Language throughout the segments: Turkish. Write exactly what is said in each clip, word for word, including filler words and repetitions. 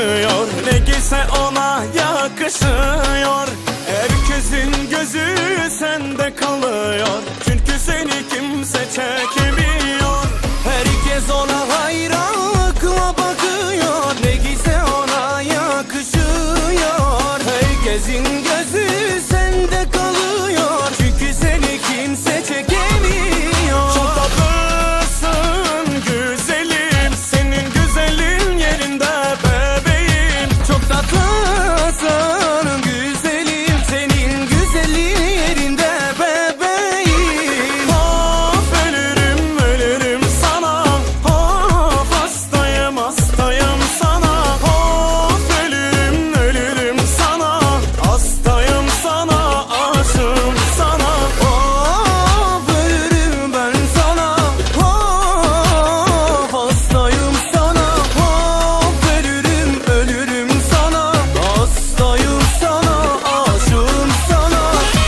bakıyor, ne giyse ona yakışıyor. Herkesin gözü sende kalıyor, çünkü seni kimse çekemiyor. Herkes ona hayranlıkla bakıyor, ne giyse ona yakışıyor. Herkesin gözü sende kalıyor, çünkü seni kimse çekemiyor. Çok tatlısın güzelim, senin güzelin yerinde bebeğim. Çok tatlısın güzelim, senin güzelin yerinde bebeğim. Of ölürüm ölürüm sana, of hastayım hastayım sana. Of ölürüm ölürüm sana, hastayım sana, aşığım sana. Of ölürüm ben sana, of hastayım sana. Of ölürüm ölürüm sana, hastayım sana, aşığım sana.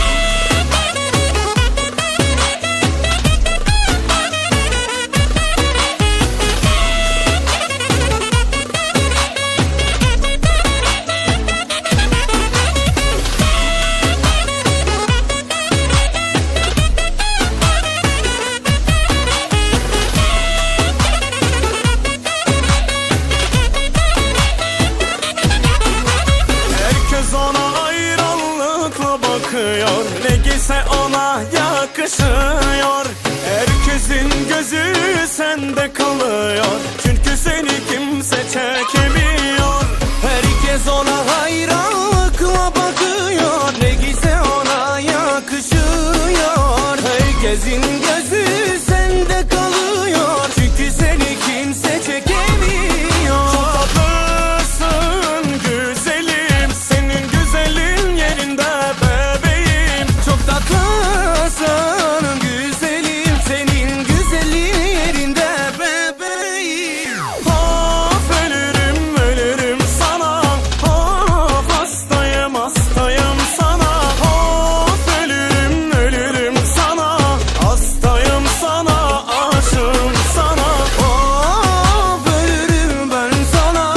Herkes ona hayranlıkla bakıyor, ne giyse ona yakışıyor. Herkesin gözü sende kalıyor, çünkü seni kimse çekemiyor. Herkes ona hayranlıkla bakıyor, ne giyse ona yakışıyor. Herkesin gözü sende kalıyor, çünkü seni kimse çekemiyor. Çok tatlısın güzelim, senin güzelin yerinde bebeğim. Çok tatlısın güzelim, senin güzelin yerinde bebeğim. Of ölürüm ölürüm sana, of hastayım hastayım sana. Of ölürüm ölürüm sana, hastayım sana, aşığım sana. Of ölürüm ben sana,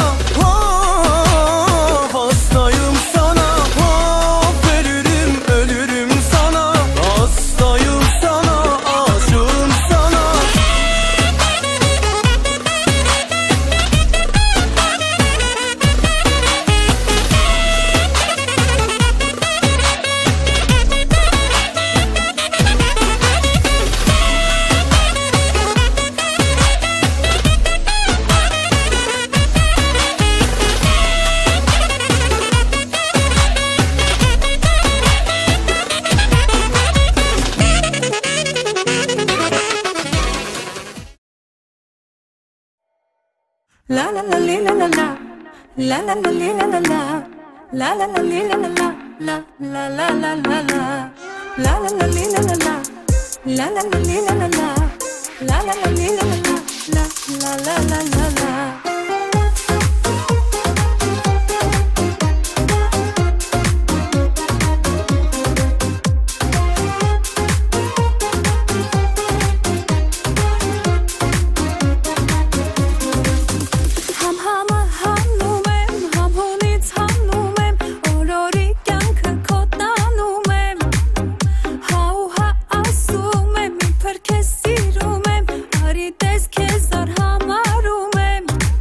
of hastayım sana. Of ölürüm ölürüm sana, hastayım sana, aşığım sana. La la la li la la la, la la la li la la la, la la la li la la la, la la la la la la, la la la li la la la, la la la li la la la, la la la li la la la, la la la la la. Ham hamı hanum em, ham hunit hanum em, orori kyanke kotanum em. Hau ha asum em, për kes sirum em, arites kezar hamarum em.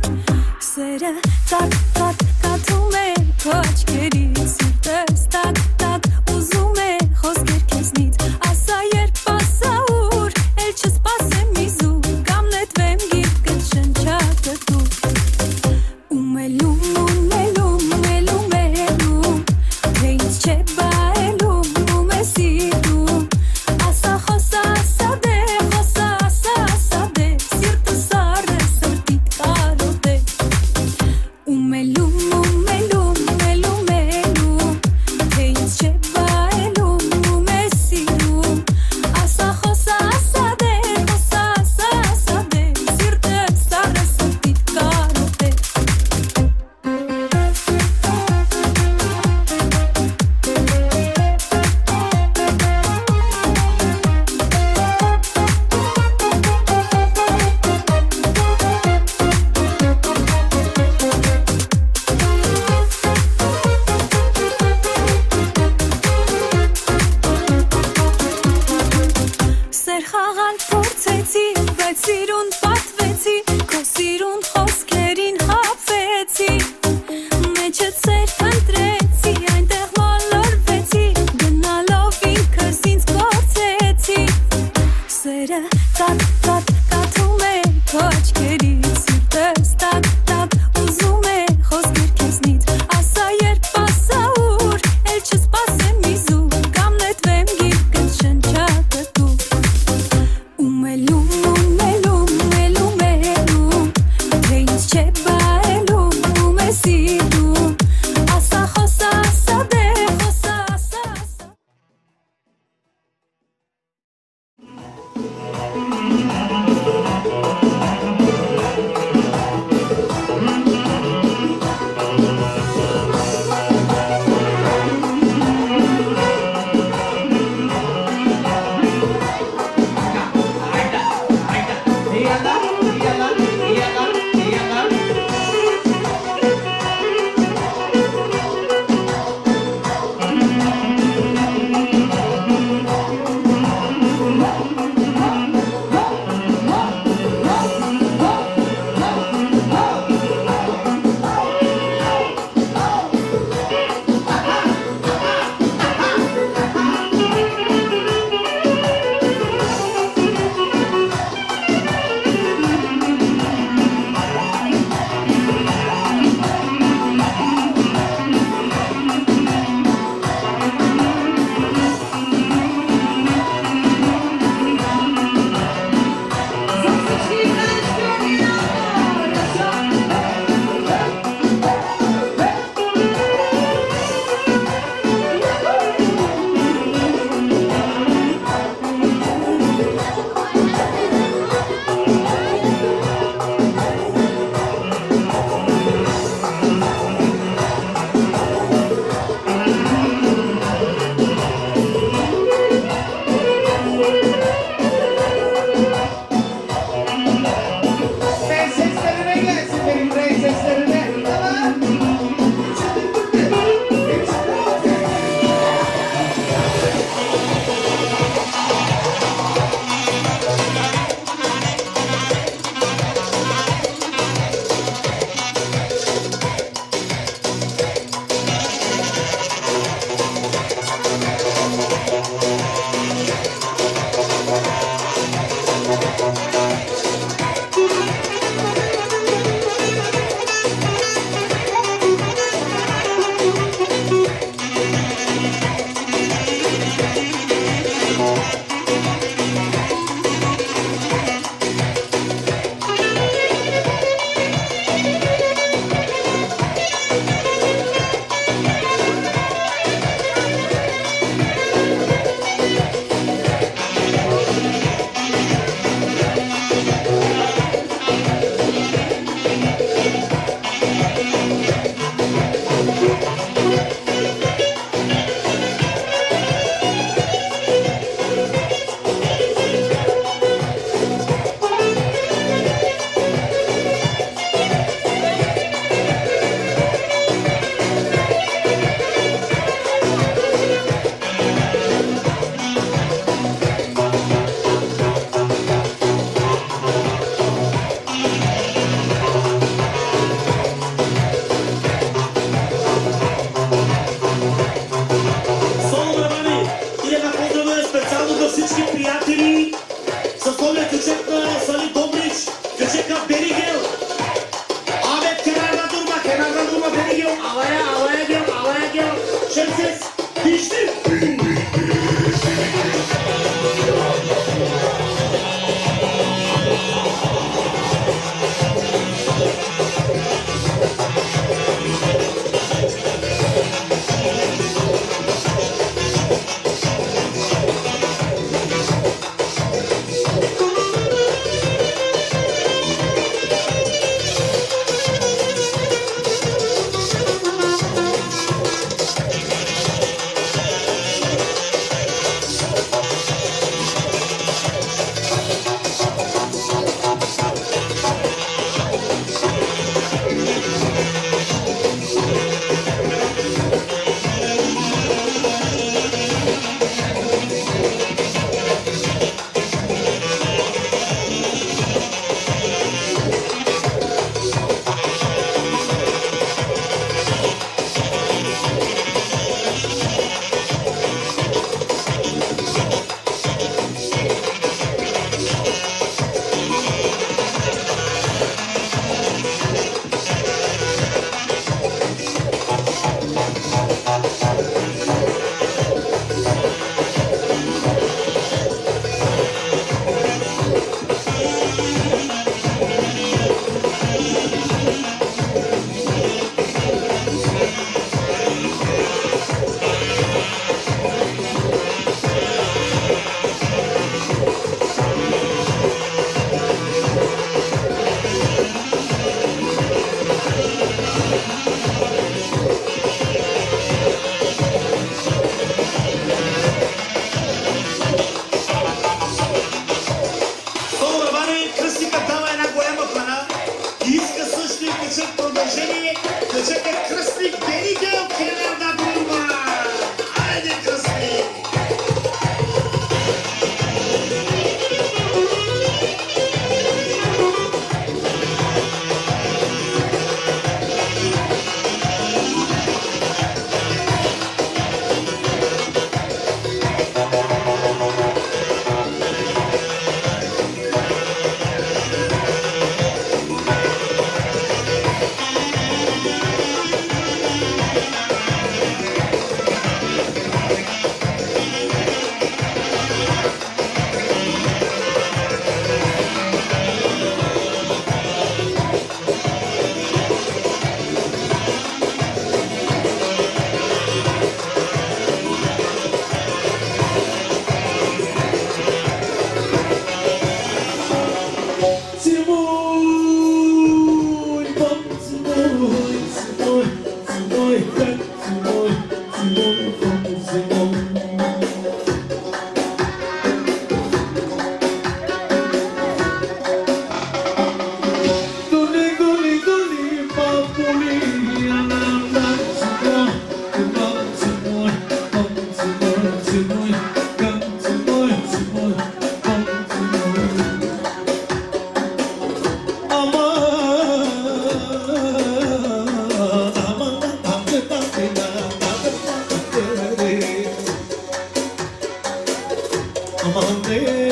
aman de.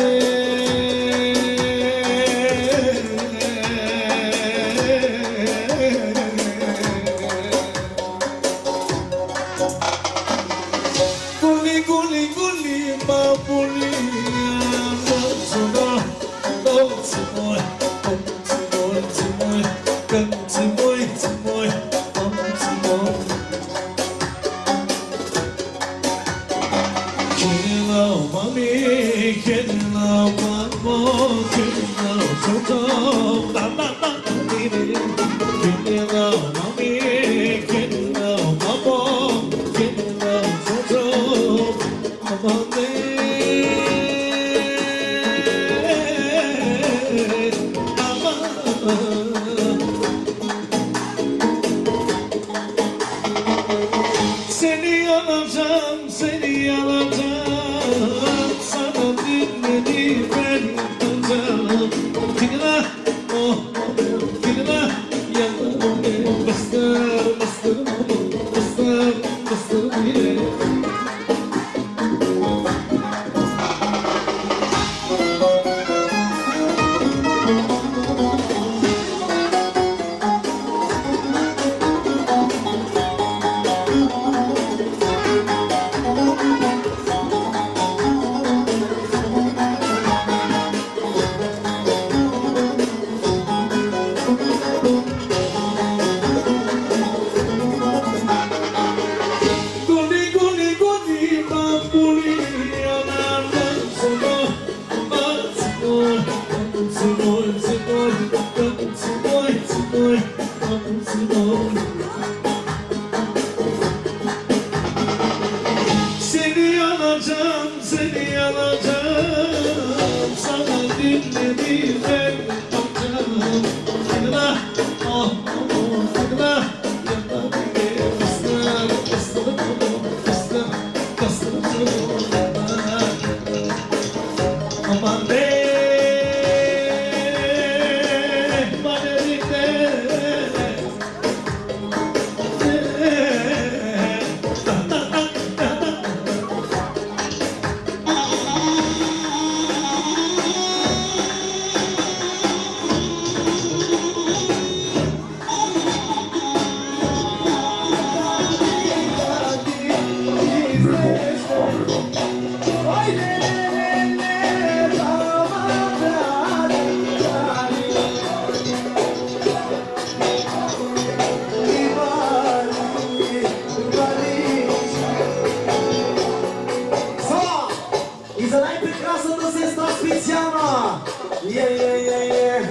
Guli guli guli babuli Zona Dotsi moi Dotsi moi Dotsi moi Dotsi moi Dotsi moi Dotsi moi Kenila mami Kenila mamo Kenila toto Mama mama mimi Kenila mami Kenila mamo Kenila toto Mama seni alacağım, seni alacağım. Sana dinledi ben alacağım. Dinle, oh, dinle. Yanım beni bastır, bastır, bastır, bastır beni. Seni alacağım, seni alacağım. Sana dinledi ben alacağım. Dinle, oh, oh, dinle. Yanına beni bastır, bastır, bastır, bastır, aman be. Yeah, yeah, yeah, yeah.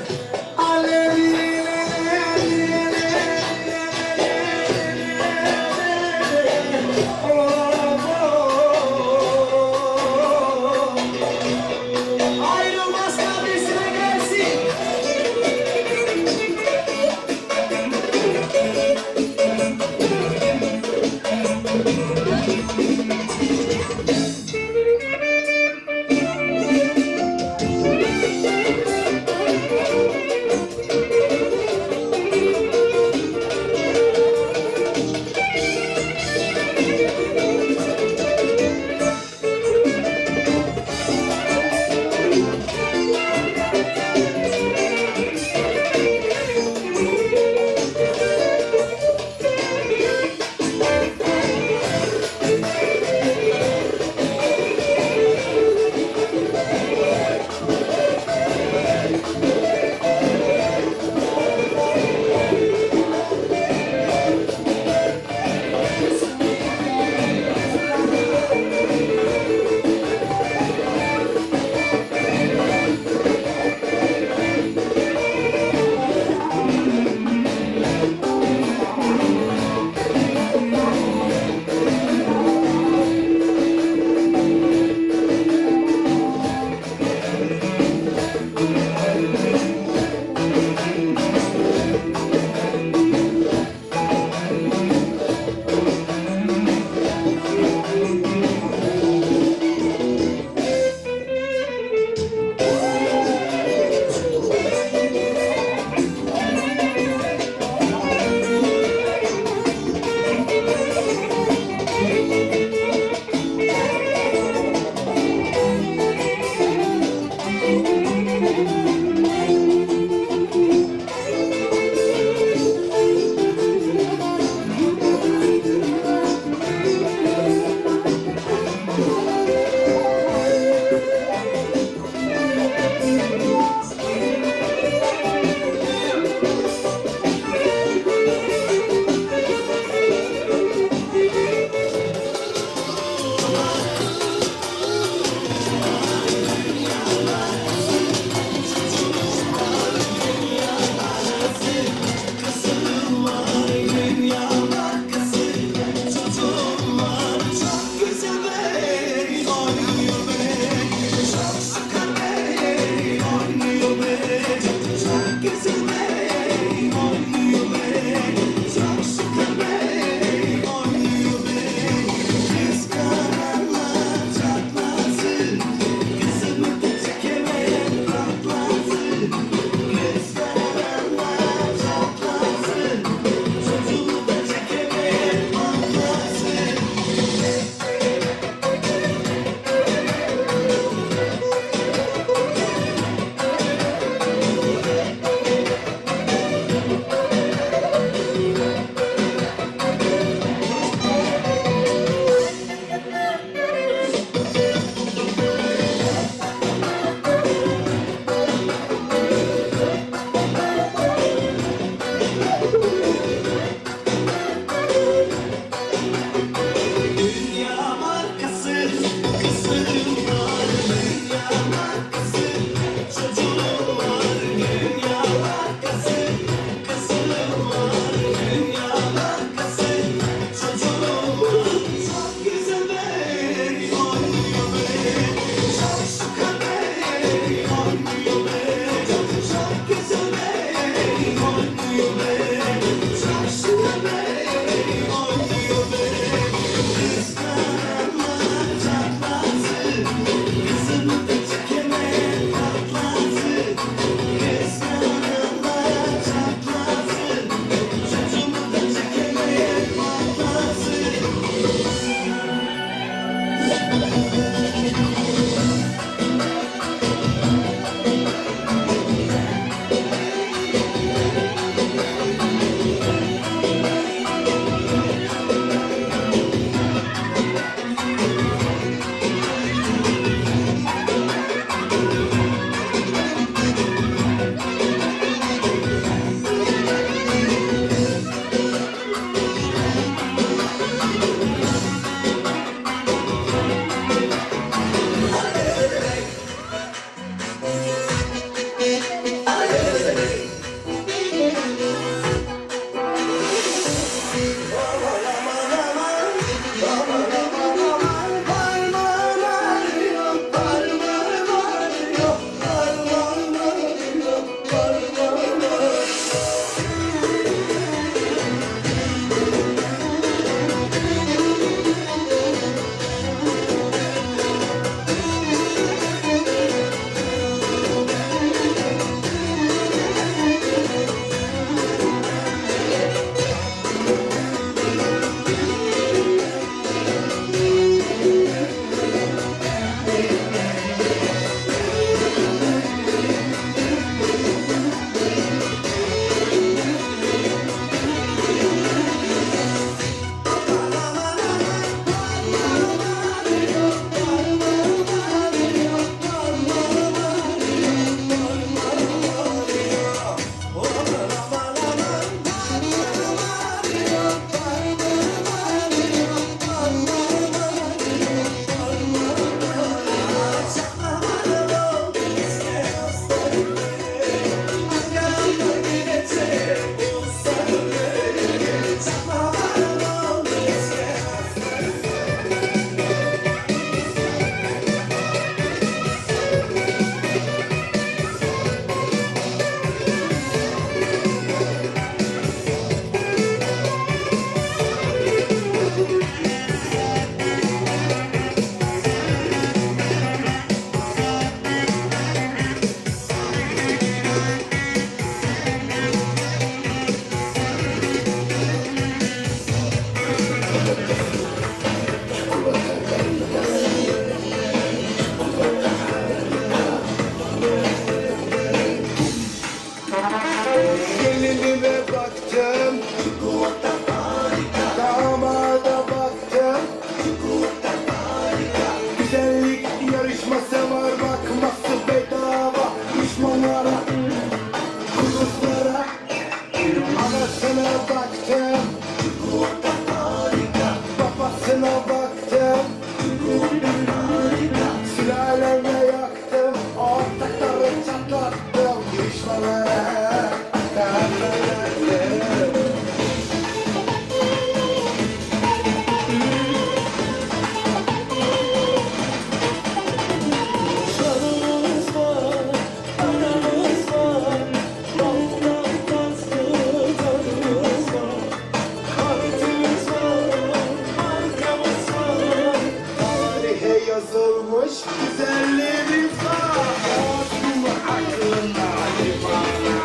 yazılmış güzelliğimiz var. Aklım aklına limana.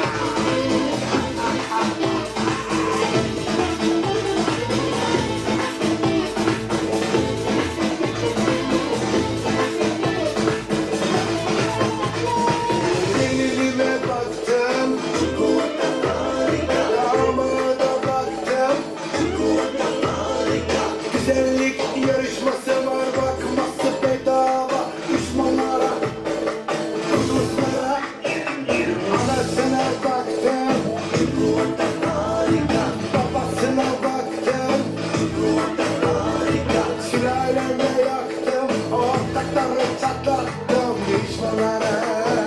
Gelinime baktım, damada baktım, güzellik yarışması var, bakması bedava. Düşmanlara, kuduzlara, anasına baktım, babasına baktım, sülalemle yaktım, ortakları çatlattım. Düşmanlara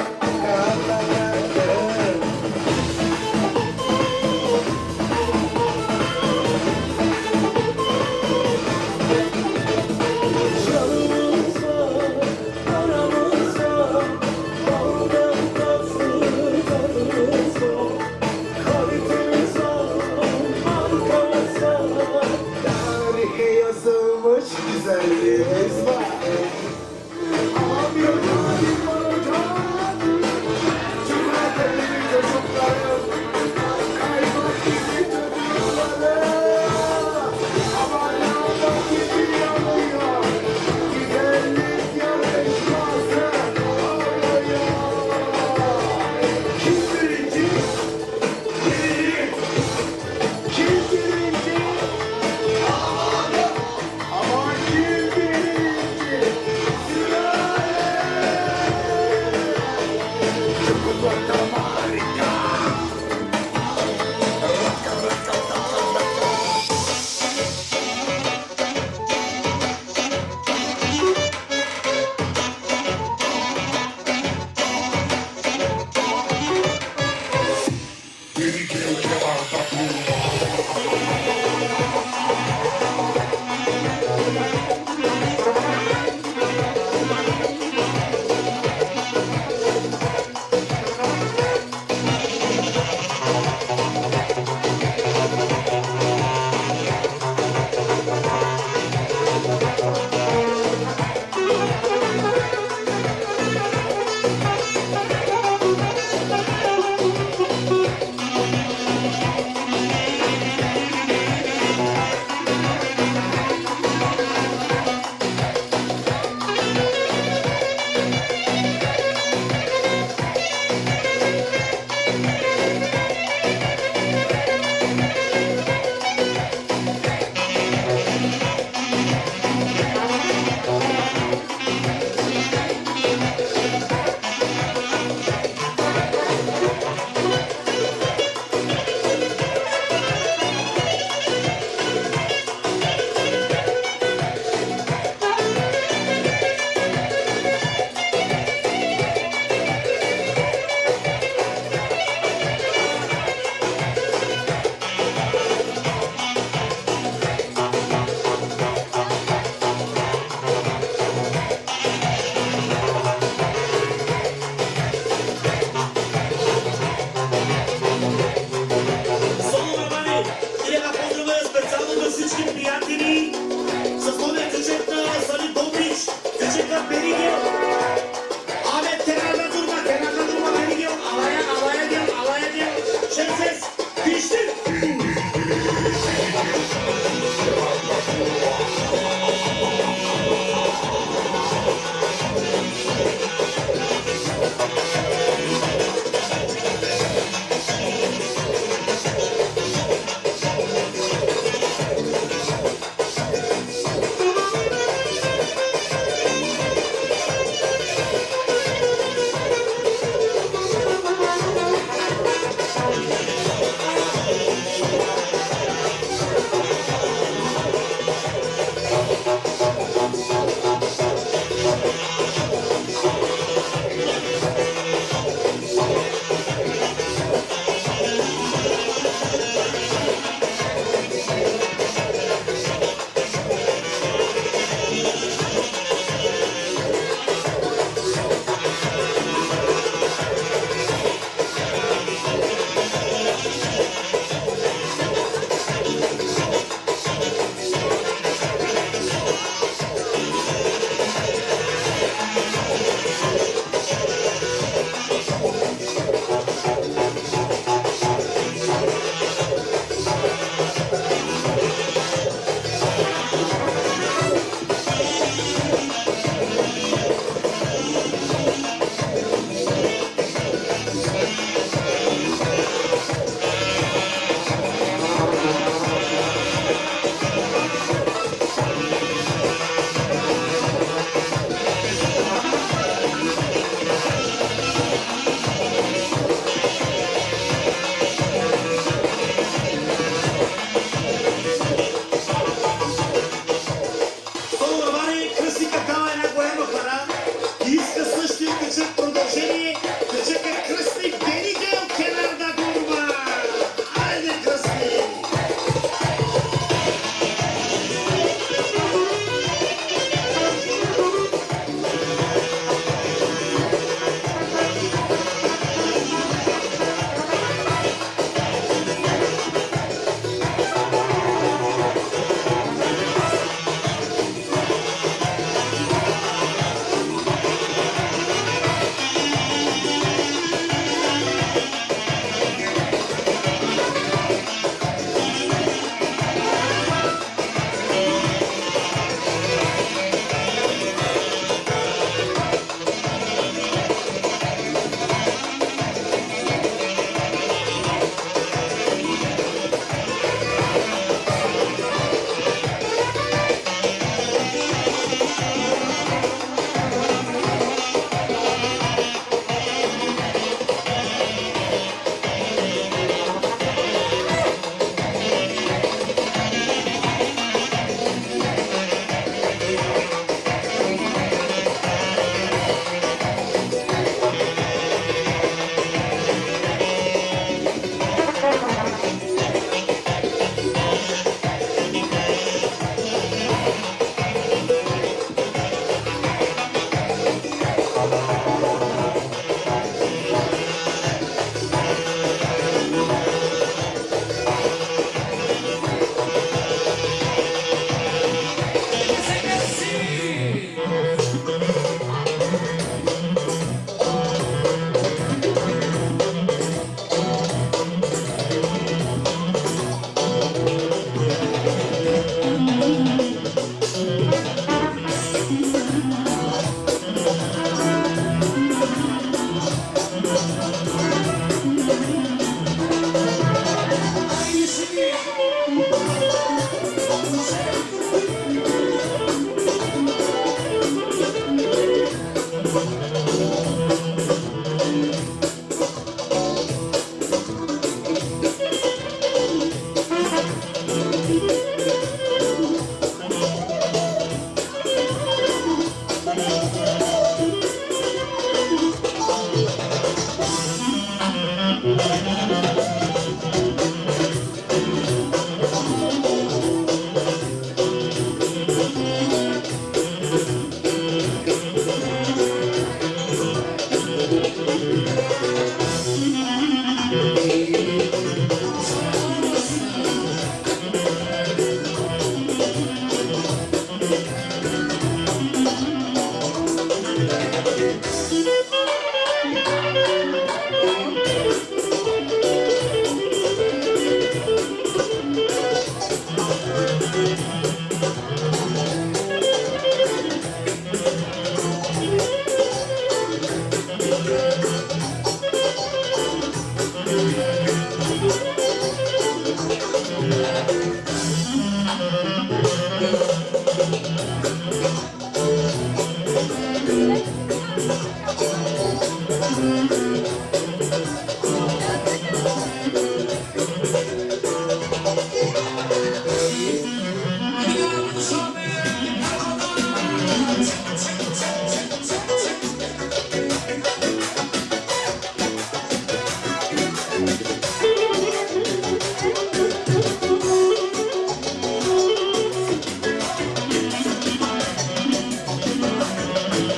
yazılmış güzelliğimiz var. Abi hadi bana cümletleri çocuklarım, kaymak gibi çocukları, aman yağda gibi yanıyor, güzellik yarışması. Ay ay ay, kim birinci? Birinci. Kim birinci? Aman kim birinci? Sülale! Çikolata harika!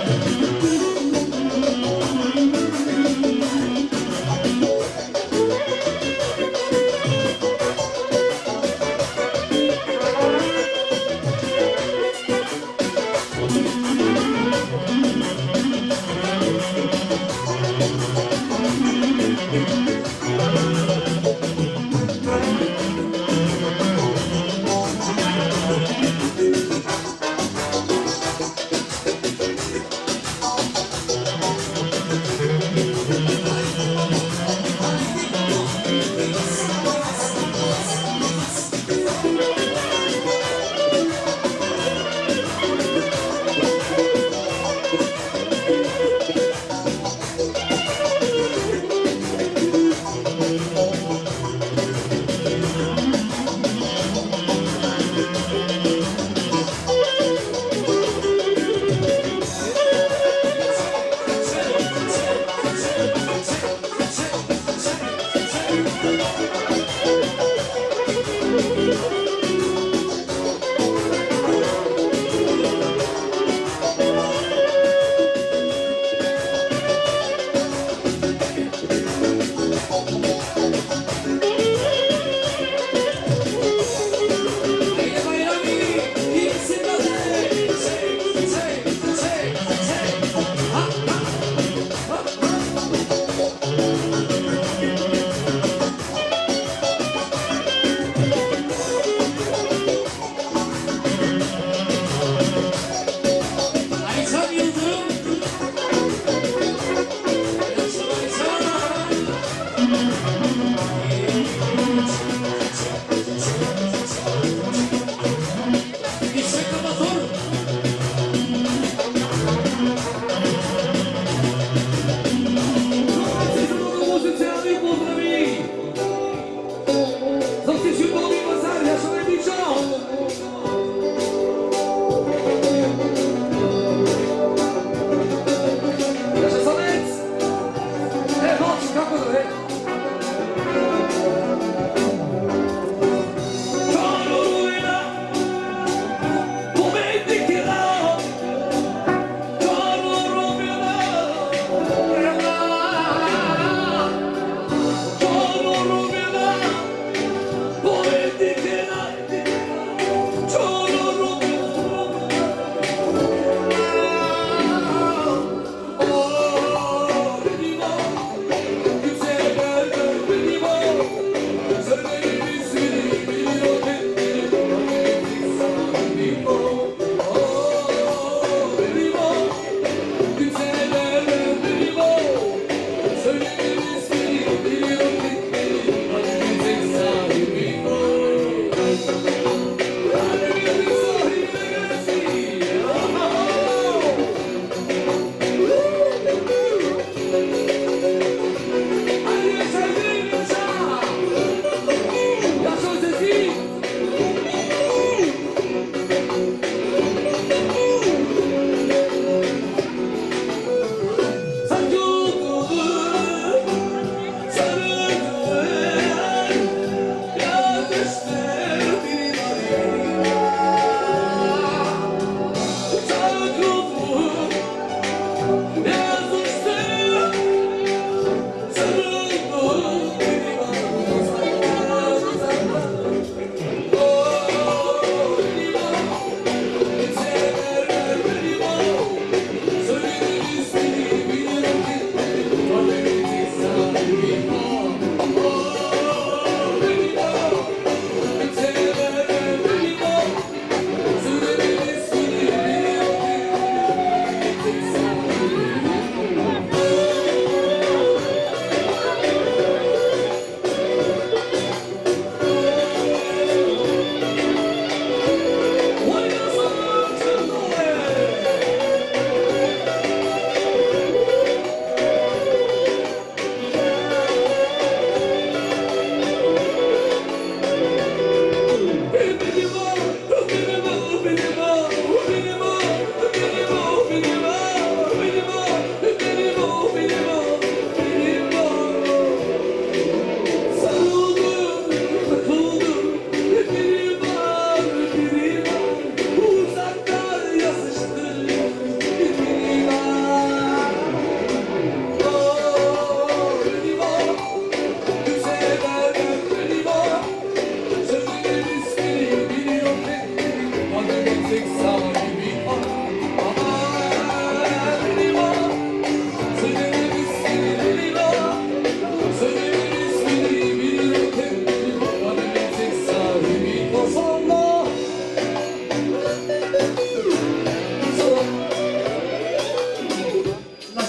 Thank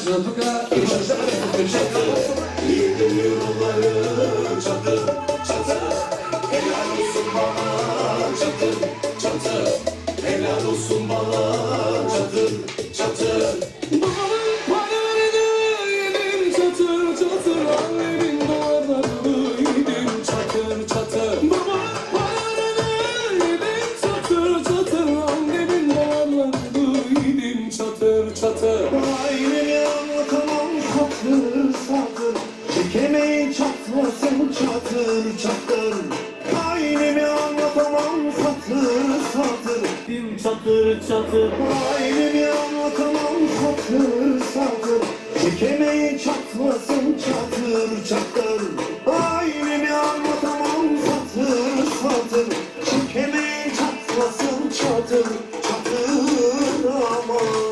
şuna tuka, şuna şaka. Yedim euroları çatır çatır. Helal olsun bana çatır çatır. Helal olsun bana çatır çatır. Babamın paralarını yedim çatır çatır. Annemin dolarlarını yedim çatır çatır. Babamın paralarını yedim çatır çatır. Annemin dolarlarını yedim çatır çatır. Ailemi anlatamam satır satır. Çekemeyin çatlasın çatır çatır. Ailemi anlatamam satır satır. Yedim çatır çatır. Ailemi anlatamam satır satır. Çekemeyin çatlasın çatır çatır. Ailemi anlatamam satır satır. Çekemeyin çatlasın çatır çatır aman.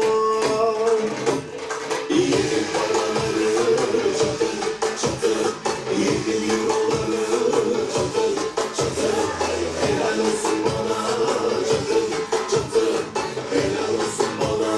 Yedim paraları çatır çatır. Yedim euroları çatır çatır. Helal olsun bana çatır çatır. Helal olsun bana.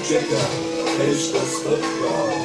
çeker eş dostluklar.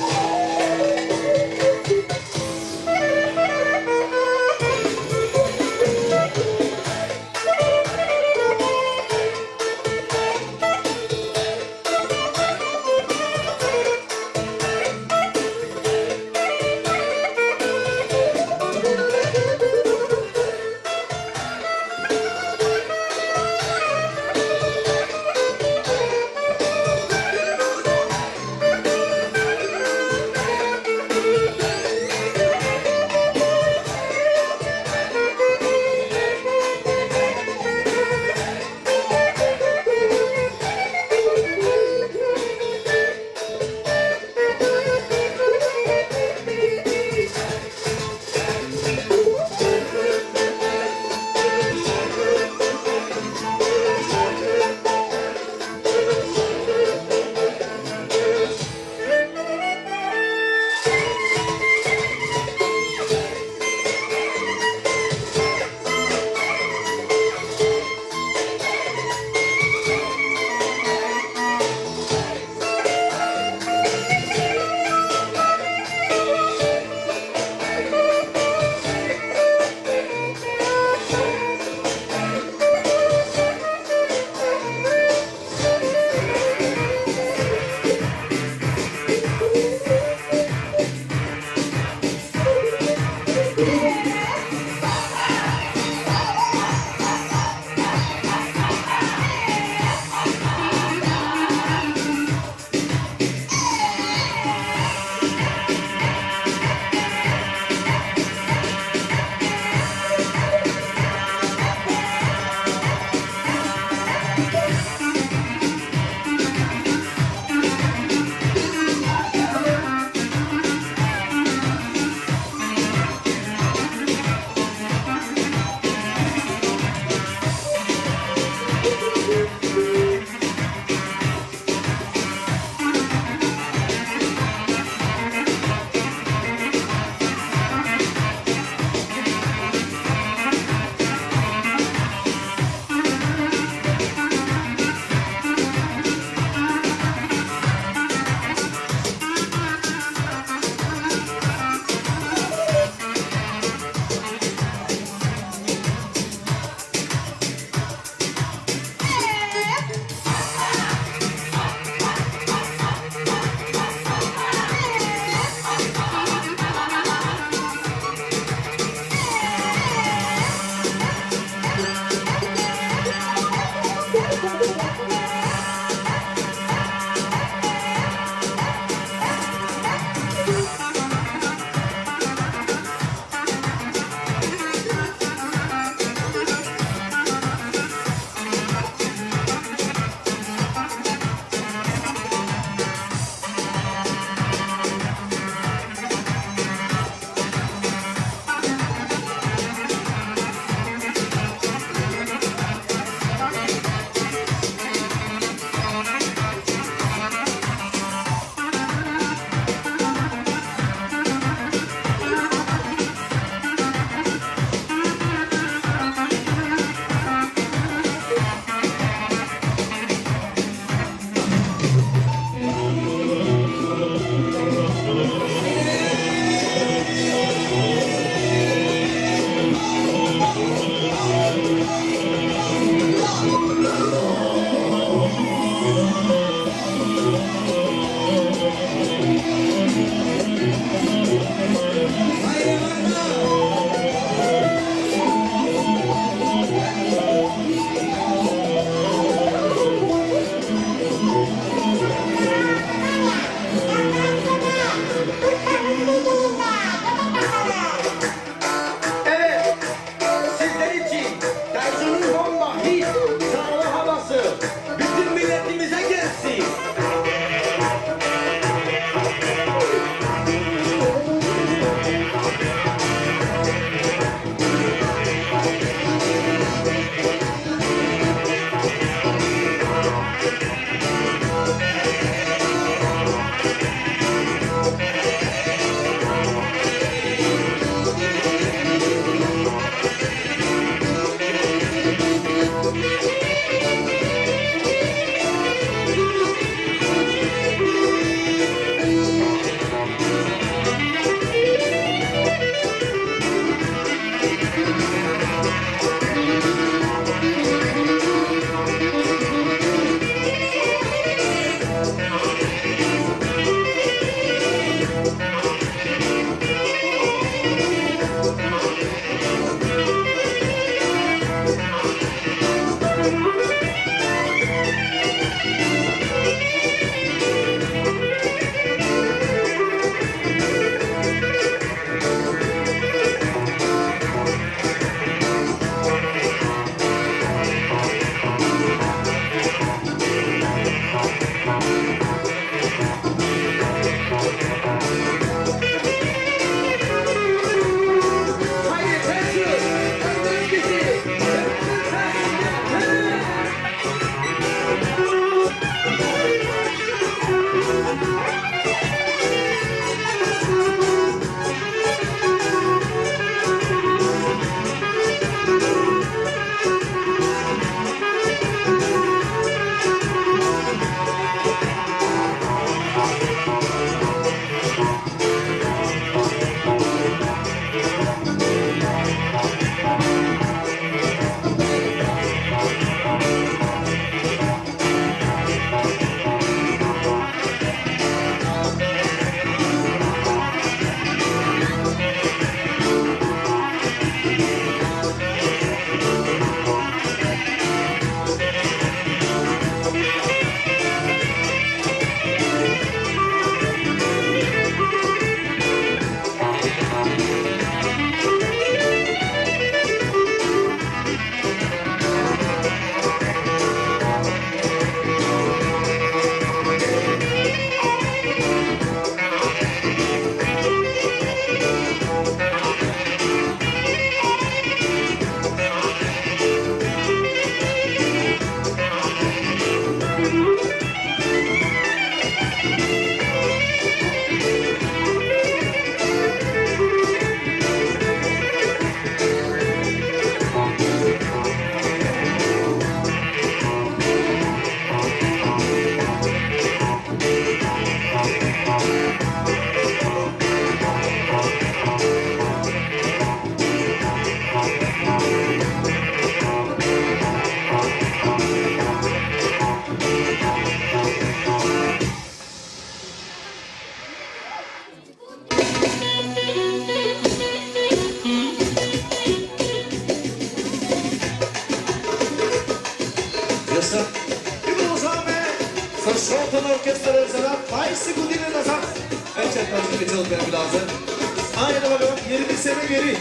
alın benim lazım. Haydi bakalım yeni bir sene geri.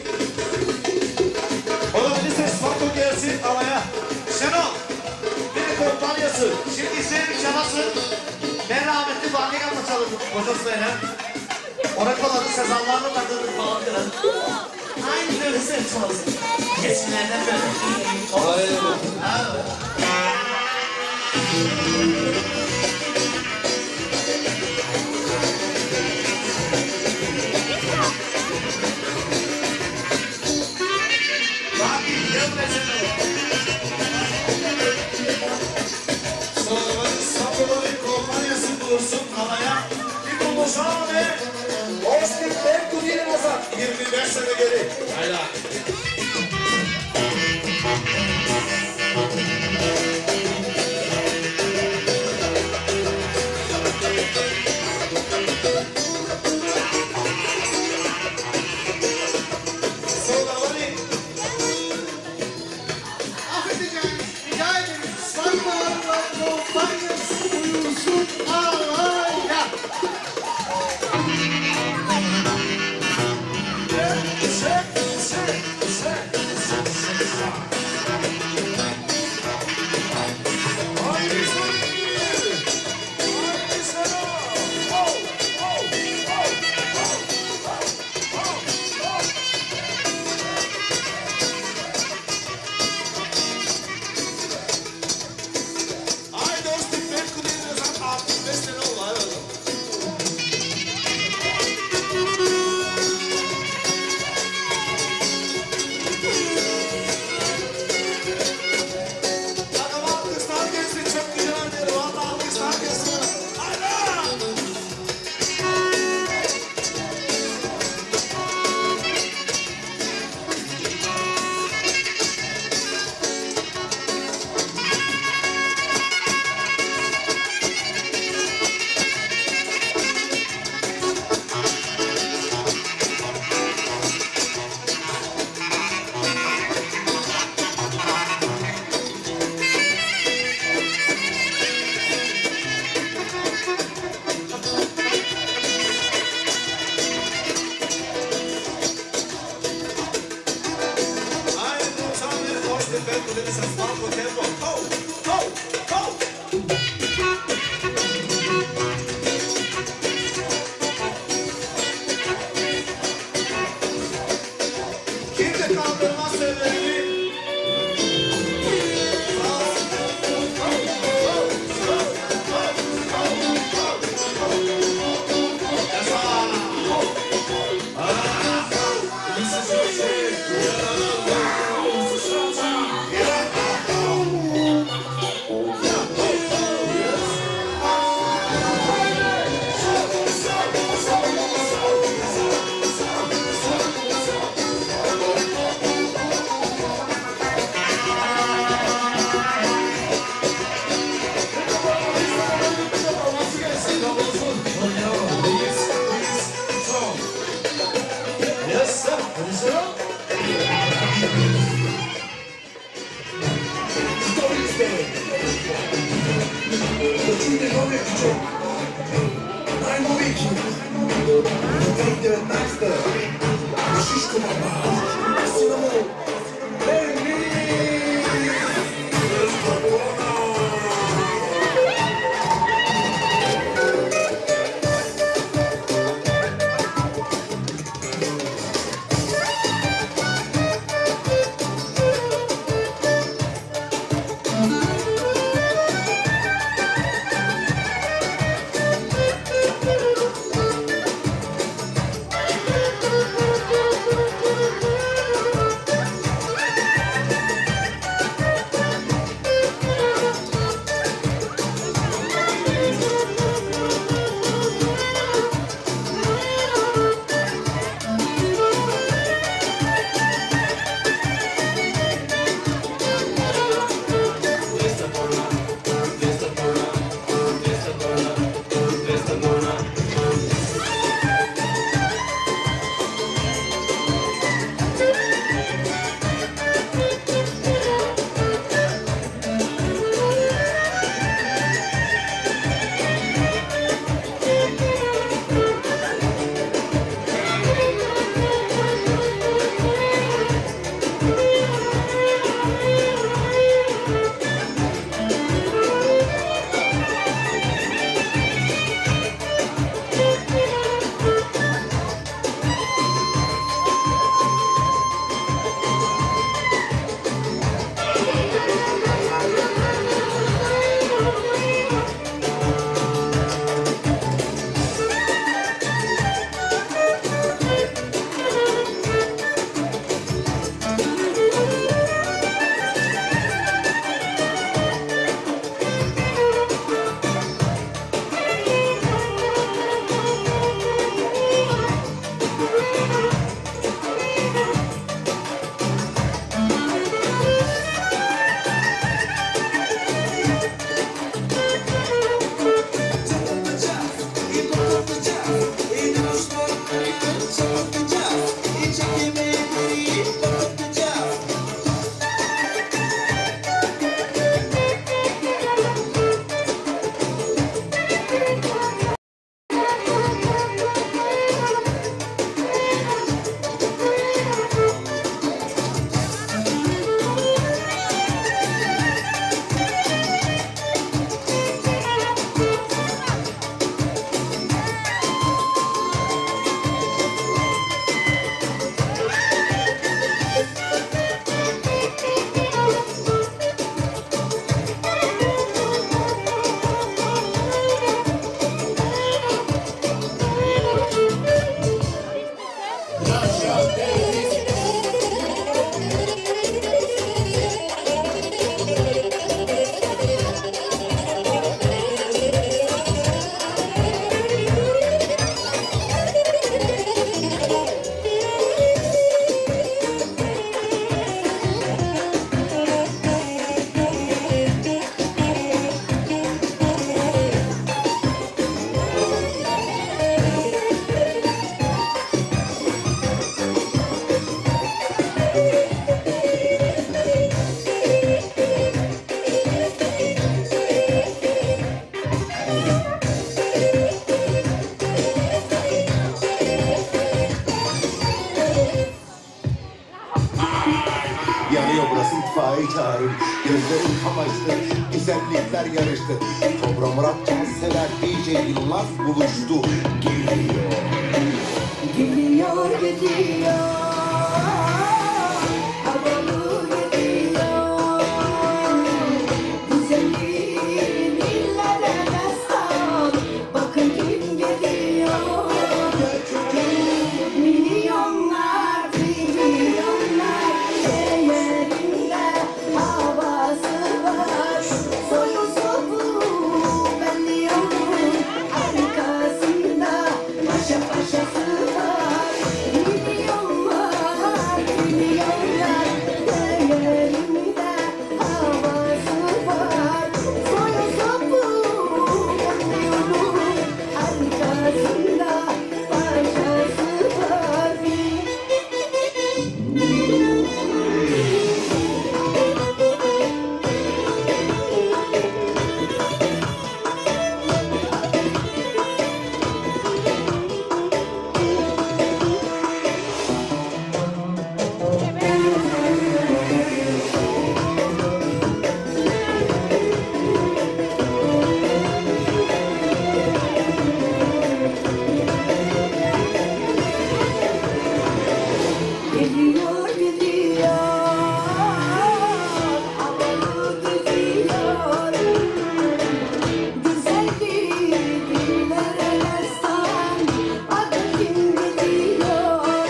Olabilirse Sparko gelsin alaya. Şenol, bir kompanyası. Şimdi sen bir çalasın. Ben rahmetli Bandigan'la çalırdım kocasıyla. Ona koladı sezonlarla takıldık falan filan. Aynı öyle sen çalasın. Kesinlerden böyle. Aynen. Sonra Sparko'da bir kompanyası bulursun alaya. Bir buluşalım ve Oscar Berko diyelim o zaman. yirmi beş sene geri. Hayla. Sonra Ali. Affedeceğim, rica ederim. Sparko'larla kompanyası bulursun alaya. Ay dostum ben kullanıyorsam altmış beş sene oldu. Hadi bakalım. Bakalım alkışlar gelsin. Çok güzel diyelim. Valla alkışlar gelsin. Haydi. Haydi doksan bir Oscar Berko kullanıyorsam Sparko tempo. Go, go, go. Kimse kaldırmaz sözlerini. Yes, sir. çağırır. Gözlerim kamaştı, güzellikler yarıştı. Kobra Murat Cansever D J Yılmaz buluştu. Geliyor. Geliyor, geliyor. Havalı geliyor. Güzelliğin illere destan. Bakın kim geliyor. Milyonlar, trilyonlar. Değerinde havası var. Soyu sopu belli onun arkasında. Paşa paşası var. Milyonlar, milyonlar. Değerinde havası var. Soyu sopu belli onun arkasında. Paşası var. Geliyor, geliyor. Havalı geliyor. Güzelliği dillere destan. Adı kim geliyor?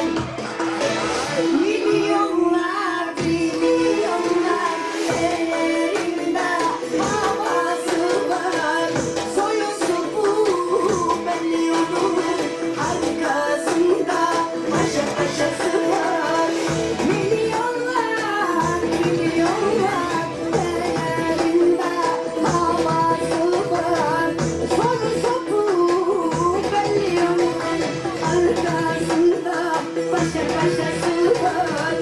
Milyonlar, trilyonlar. Değerinde havası var. Soyu sopu belli onun arkasında. Paşa paşası var. Milyonlar, milyonlar. Değerinde havası var. Soyu sopu belli onun arkasında. Paşa paşası var.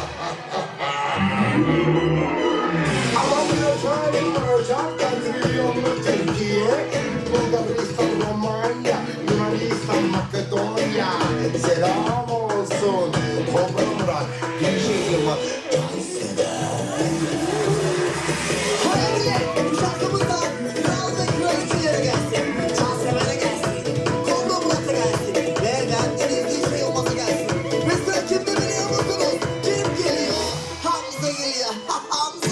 Alamıyor çareyi Ocak'ta trilyonlu Türkiye. Bulgaristan, Romanya, Yunanistan, Makedonya. Selam olsun Kobra Murat D J Yılmaz Cansever. Hayırlı, bu şarkımızda kral ve kraliçelere gelsin. Cansever'e gelsin. Kobra Murat'a gelsin. Ve bendeniz D J Yılmaz'a gelsin. Ve sen kimde biliyor musunuz? Kim geliyor? Hamza geliyor. Ha, Hamza!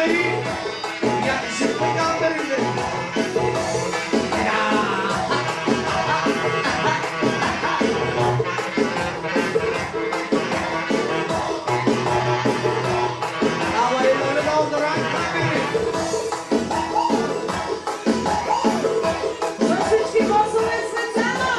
Bebeği yakışıklı gamberinde. Havayları dolduran gamberi. Troszeczkę głosu specjalna.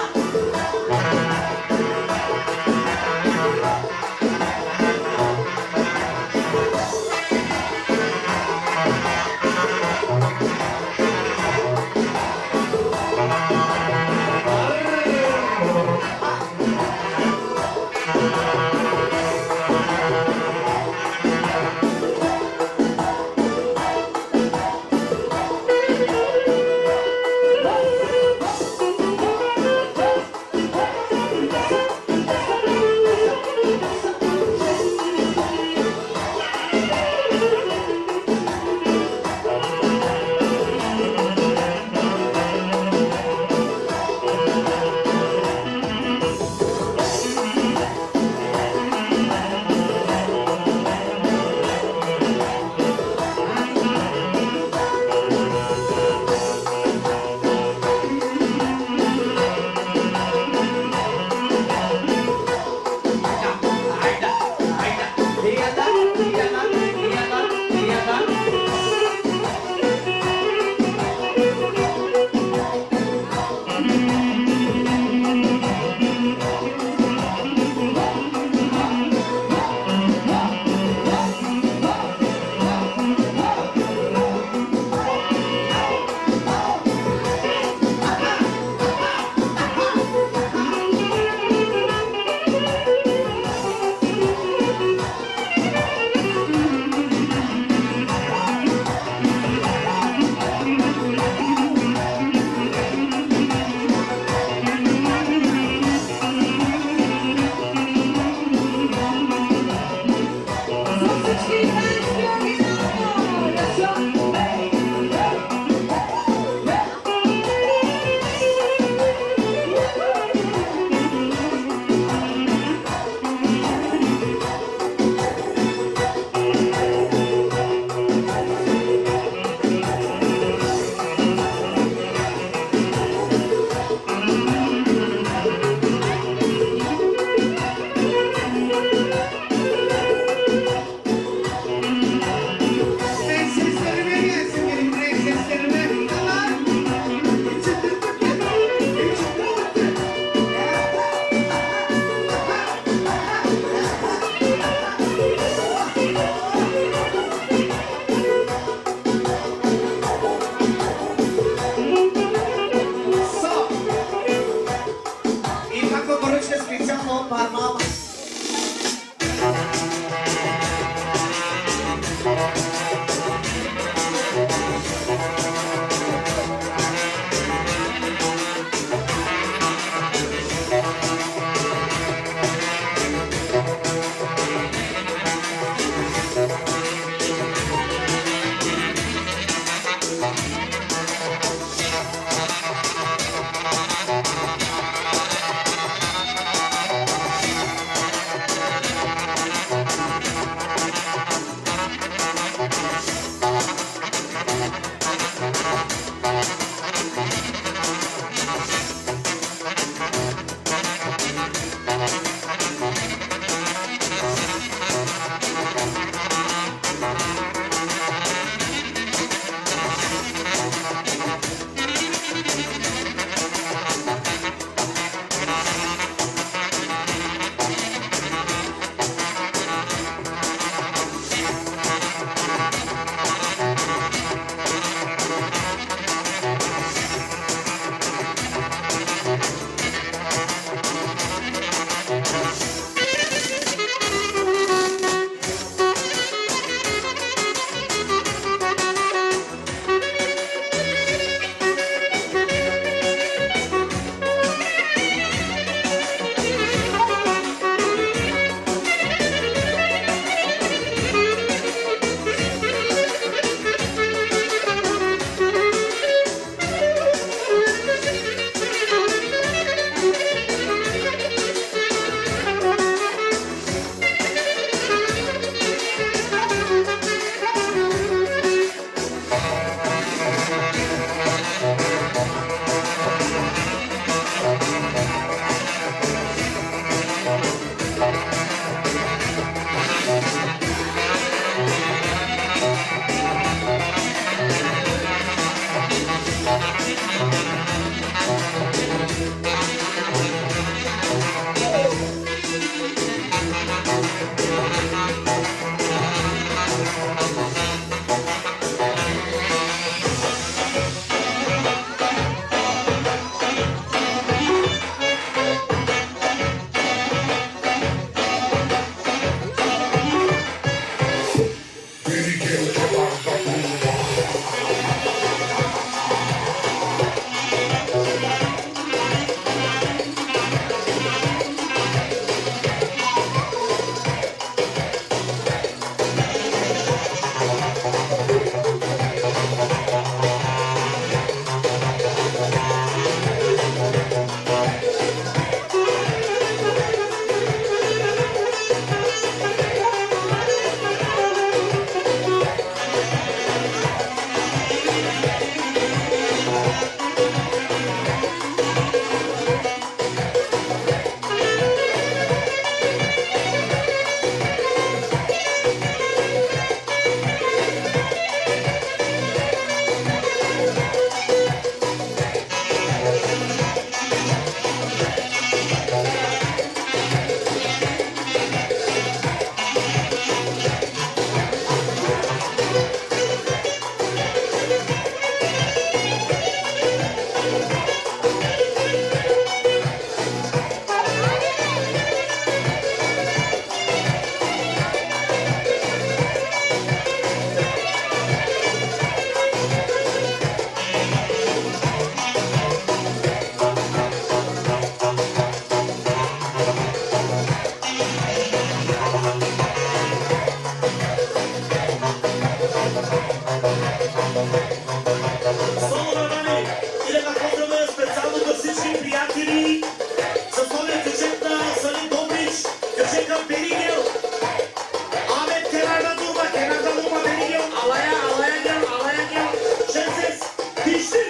Соловани, ile na kontrolę specjalną do wszystkich przyjacieli. Zasłonę Dziewczęta, Sali Dobricz, Dziewczęta Perigel. Ahmet kenarda durma, kenarda durma Perigel. Alaya, alaya gel, alaya gel. Şenses, piştir.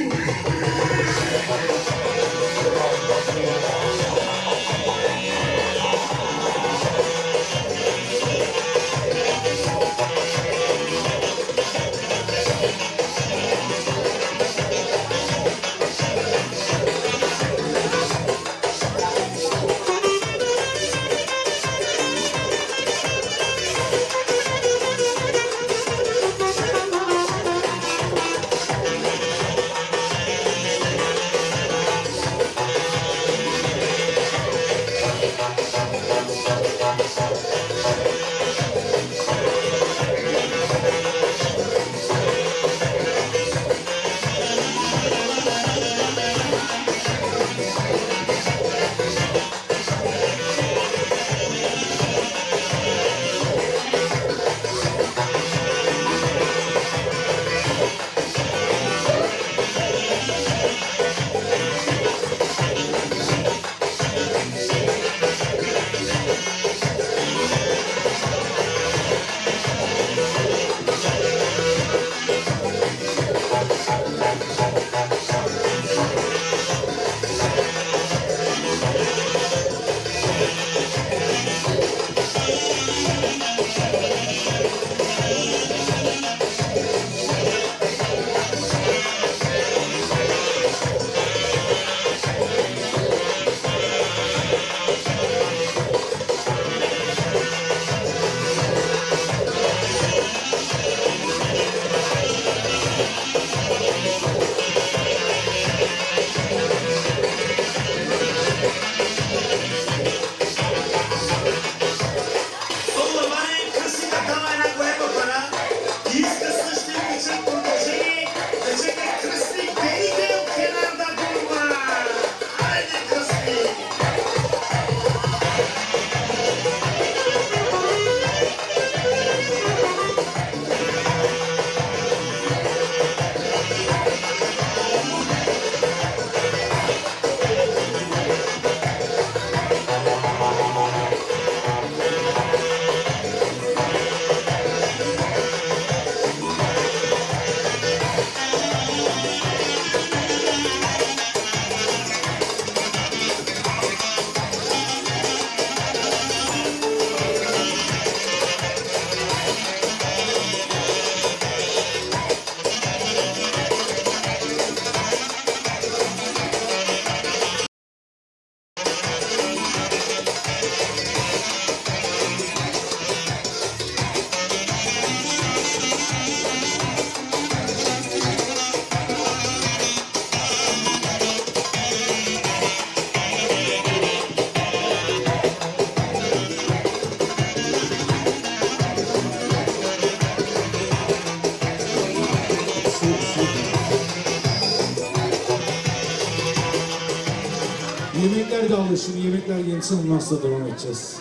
Yemekler de alışın, yemekler gelsin, ondan sonra devam edeceğiz.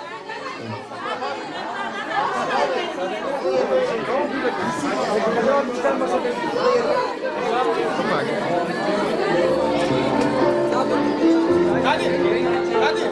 Hadi, hadi.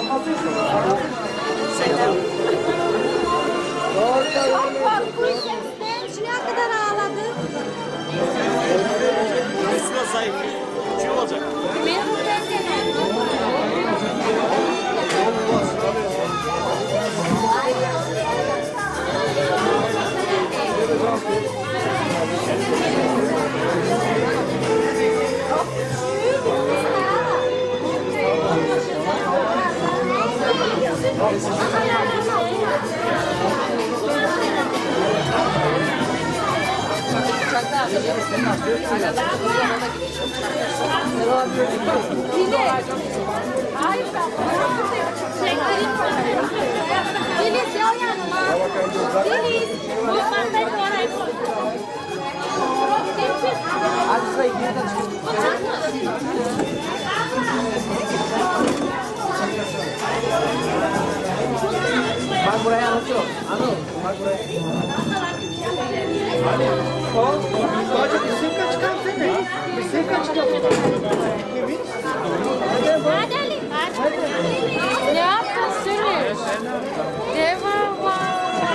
Çok korkunç. Ben şimdi ne kadar ağladım. Resmen zayıf. Şey olacak. Benim bu Deniz gel yanıma. Deniz. Ben ben oraya koy. Bak buraya anlatıyor. Anıl. Bak buraya. Sadece bir sirka çıkarsana. Bir sirka çıkarsana. Ne yaptın seni? Devam var.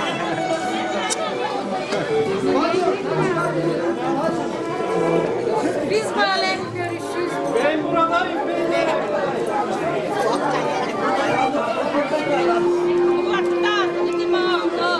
Biz böyle görüşürüz. Ben buradayım. Ben Allah'tan gittim ha.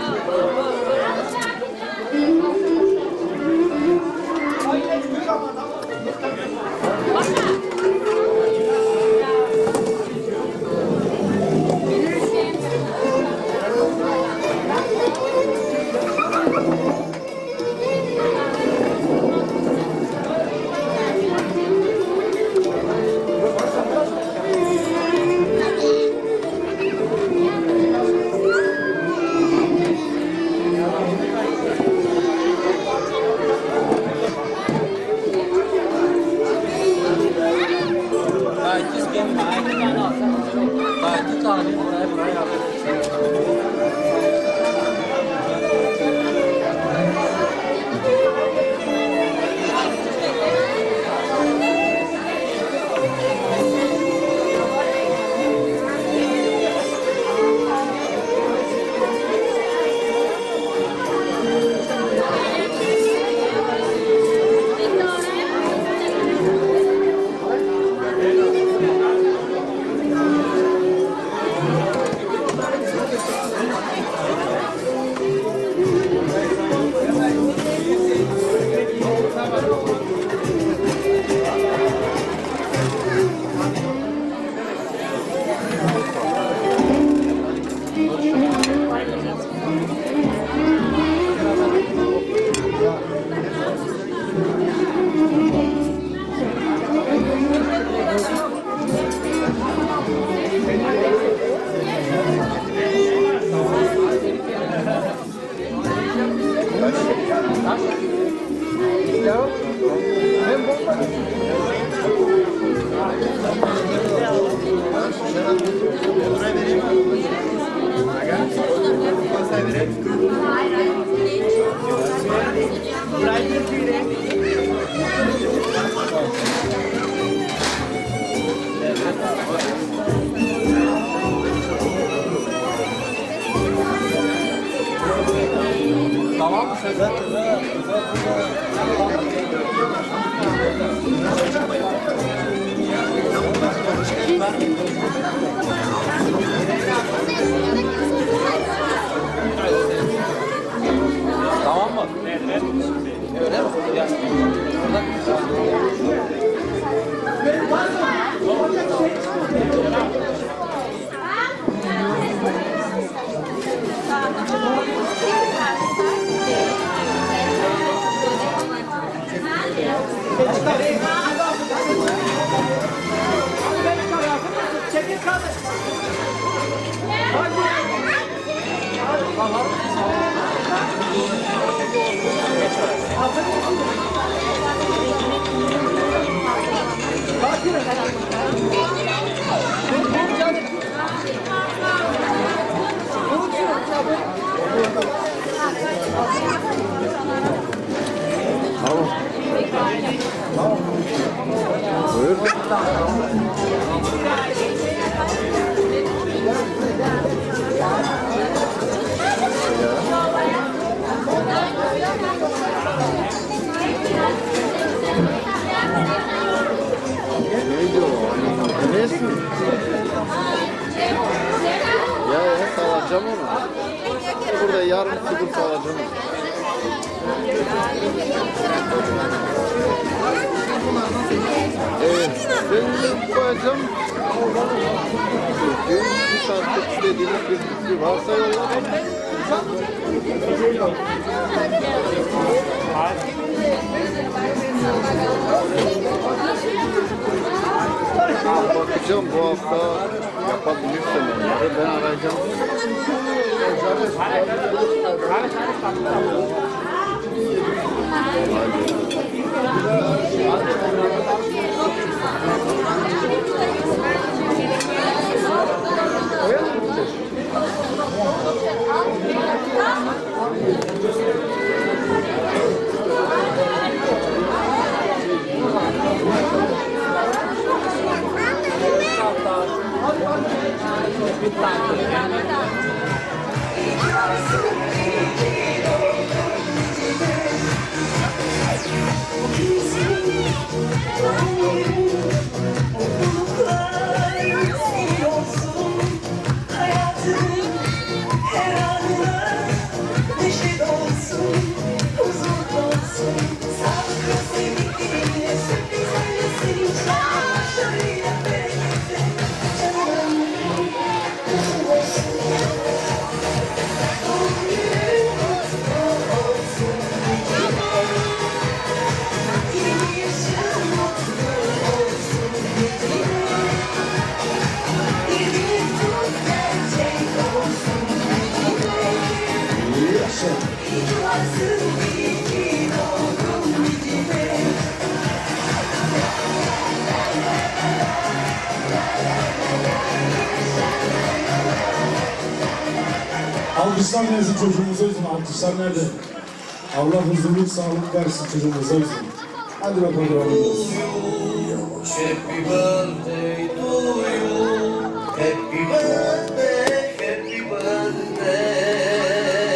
Tamam mı? Tamam mı? Nerede? Öyle mi? Buyur. Ya ya salacağım onu. Burada yarım kudur salacağım. Evet, ben de koyacağım. Bugün bir saatlik istediğiniz bir fikri varsa yollamayın. Bakacağım bu hafta yapabilirsem onları ben arayacağım. Alkışlar versin çocuğumuza üzüm. Alkışlar nerede? Allah huzurluk, sağlık versin çocuğumuza üzüm. Hadi bakalım. Happy birthday to you. Happy birthday, happy birthday.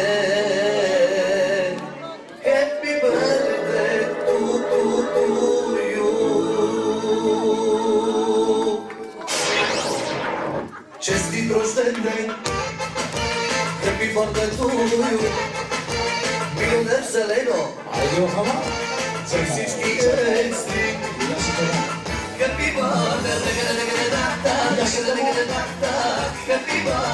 Happy birthday to, to, to you. Čestit rođendan. Happy birthday to you. Milioner Seleno. Haydi bakalım. Seksički ekstri. Happy birthday, happy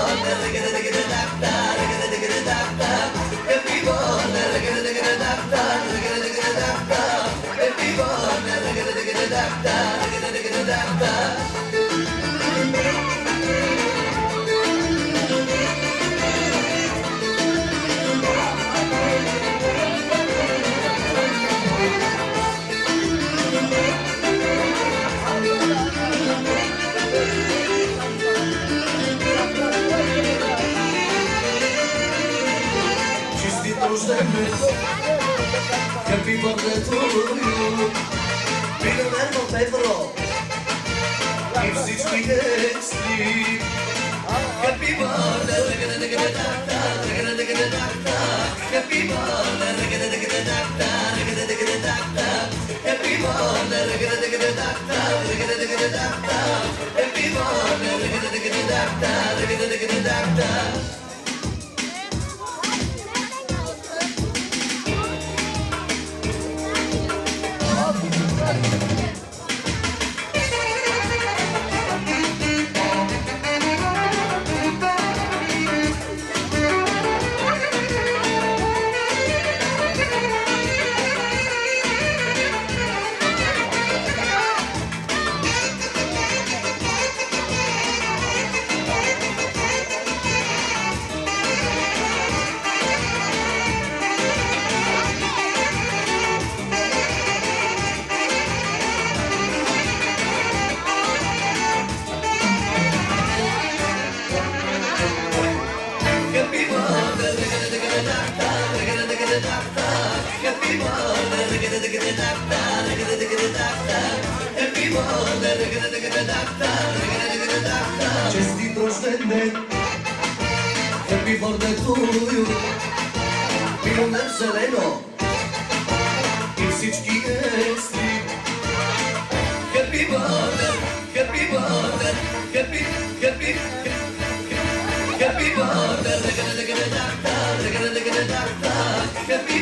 Happy birthday to you. Milioner non Pedro. Ipsički ekstri. Happy birthday, happy Čestit rođendan. Happy birthday to you. Milioner Seleno. Ipsički ekstri. Happy birthday, happy Happy birthday, happy, happy, happy birthday, happy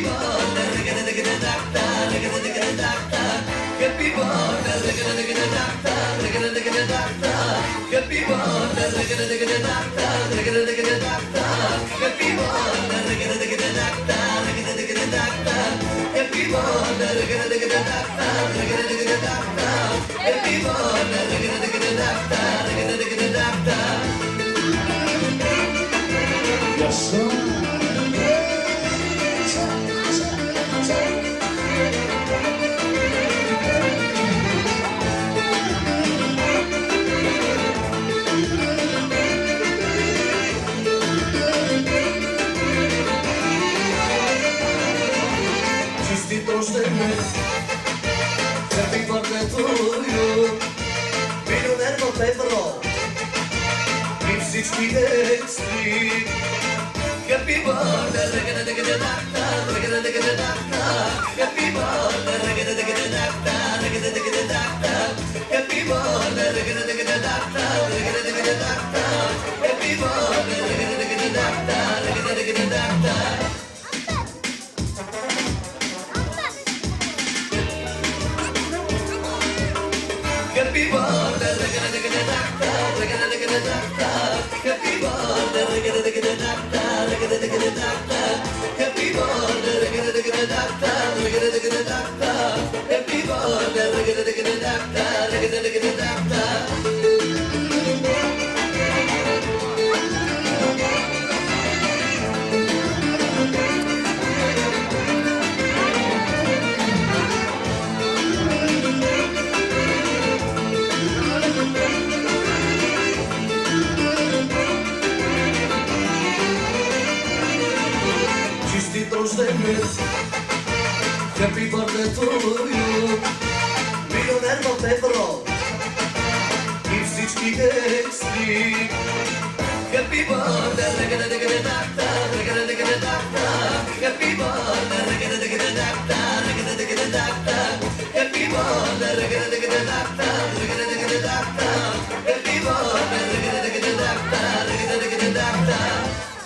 Happy birthday to you. Millionaire of Pedro. Keep sixty extreme. Happy birthday, reggae, reggae, reggae, reggae, reggae, reggae. Happy birthday, reggae, reggae, reggae, reggae, reggae, reggae. Happy birthday, reggae, reggae, reggae, reggae, reggae, reggae. Happy birthday, reggae, reggae, reggae, reggae, reggae, reggae. Happy birthday, reggae, reggae, reggae, reggae, reggae, reggae. Happy birthday, reggae, reggae, reggae, reggae, reggae, reggae. Happy birthday, reggae, reggae, reggae, reggae, reggae, reggae. Happy birthday, reggae, reggae, reggae, reggae, reggae, reggae. Happy birthday to you. Millionaire of Pedro. Keep sixty extreme. Happy birthday, reggae, reggae, reggae, reggae, reggae, reggae. Happy birthday, reggae, reggae, reggae, reggae, reggae. Happy birthday, reggae, reggae, reggae, reggae, reggae, reggae. Happy birthday, reggae, reggae, reggae, reggae, reggae.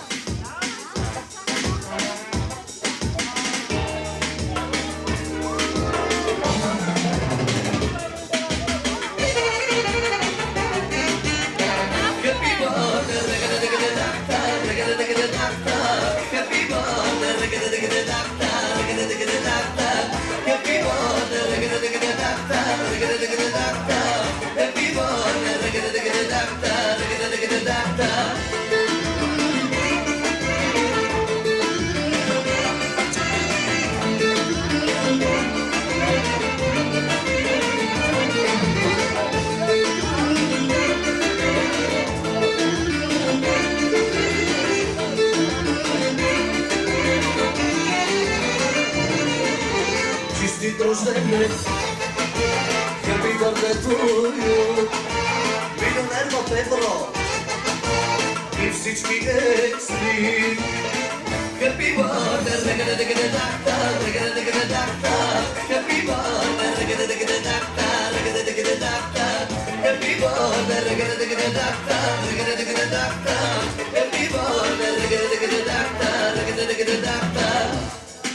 Happy birthday to you. Millionaire of Pedro. Keep sixty extreme. Happy birthday, reggae, reggae, reggae, reggae, reggae, reggae. Happy birthday, reggae, reggae, reggae, reggae, reggae, reggae. Happy birthday, reggae, reggae, reggae, reggae, reggae, reggae. Happy birthday, reggae, reggae, reggae, reggae, reggae, reggae.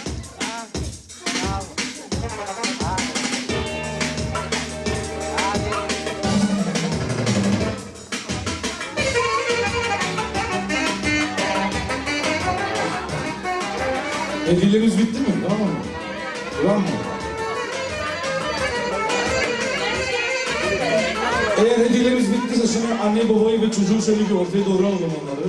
Hediyelerimiz bitti mi? Tamam mı? Var mı? Eğer hediyelerimiz bittiyse şimdi anne babayı ve çocuğu şöyle bir ortaya doğru alalım onları.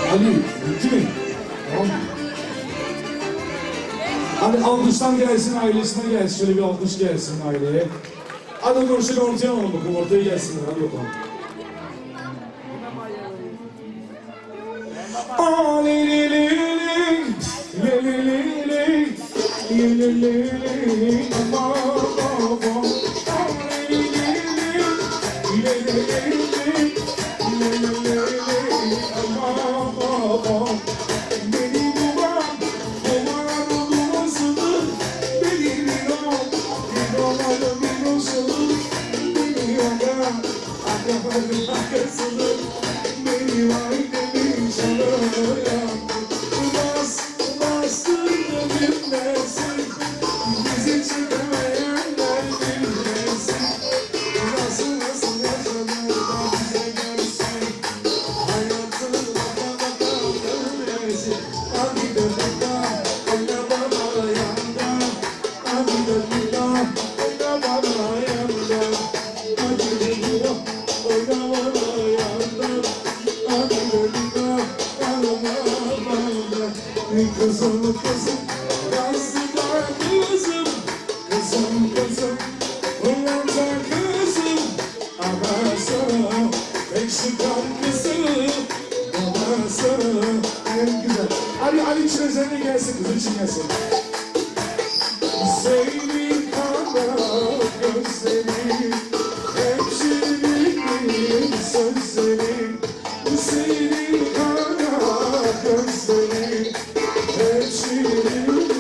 Ali, bitti mi? Tamam mı? Hadi alkışlar gelsin, ailesine gelsin. Şöyle bir alkış gelsin aileye. Hadi dur şöyle ortaya alalım bakalım. Ortaya gelsinler. Hadi bakalım. Aa li li li li li li li li li li li ama baba. Aa li li li li li li li li li li ama baba. Benim babam, babam olmasını benim inan, inanmadım inanmadım benim yana, anlamadım arkasını benim ailemin canına. Bas, bastırdı bilmesin, bizi çekemeyenler bilmesin. Nasıl nasıl yaşanır da bize gelsin, hayatını baka baka görmesin. Hadi de baka, oyna bana yandan. Hadi de baka, oyna bana yandan. Hadi de baka, oyna bana yandan. Hadi de baka, oyna bana yandan. Kızım kızım, yazdılar kızım. Kızım kızım, uyanca kızım. Ama sana pek sıkar kızım. Ama sana en güzel. Ali Ali için özelliğe gelsin, kızım için gelsin. Senin kadar gözlerin, hemşirin sözlerin. Senin kadar gözlerin, hemşirin.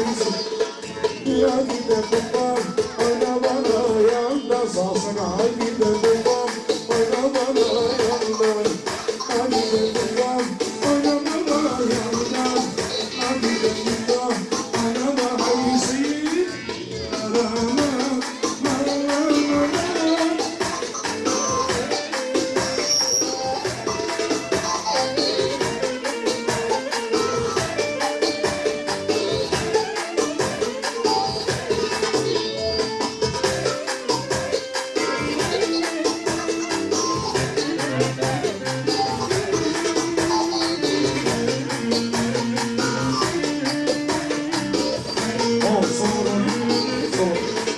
Hadi de babam, oyna bana yandan. Sağ sana hadi de babam, oyna bana yandan. Hadi de babam, oyna bana yandan. Hadi de babam, oyna bana hayırlısın. La la la la la la. Oh, sonra, sonra.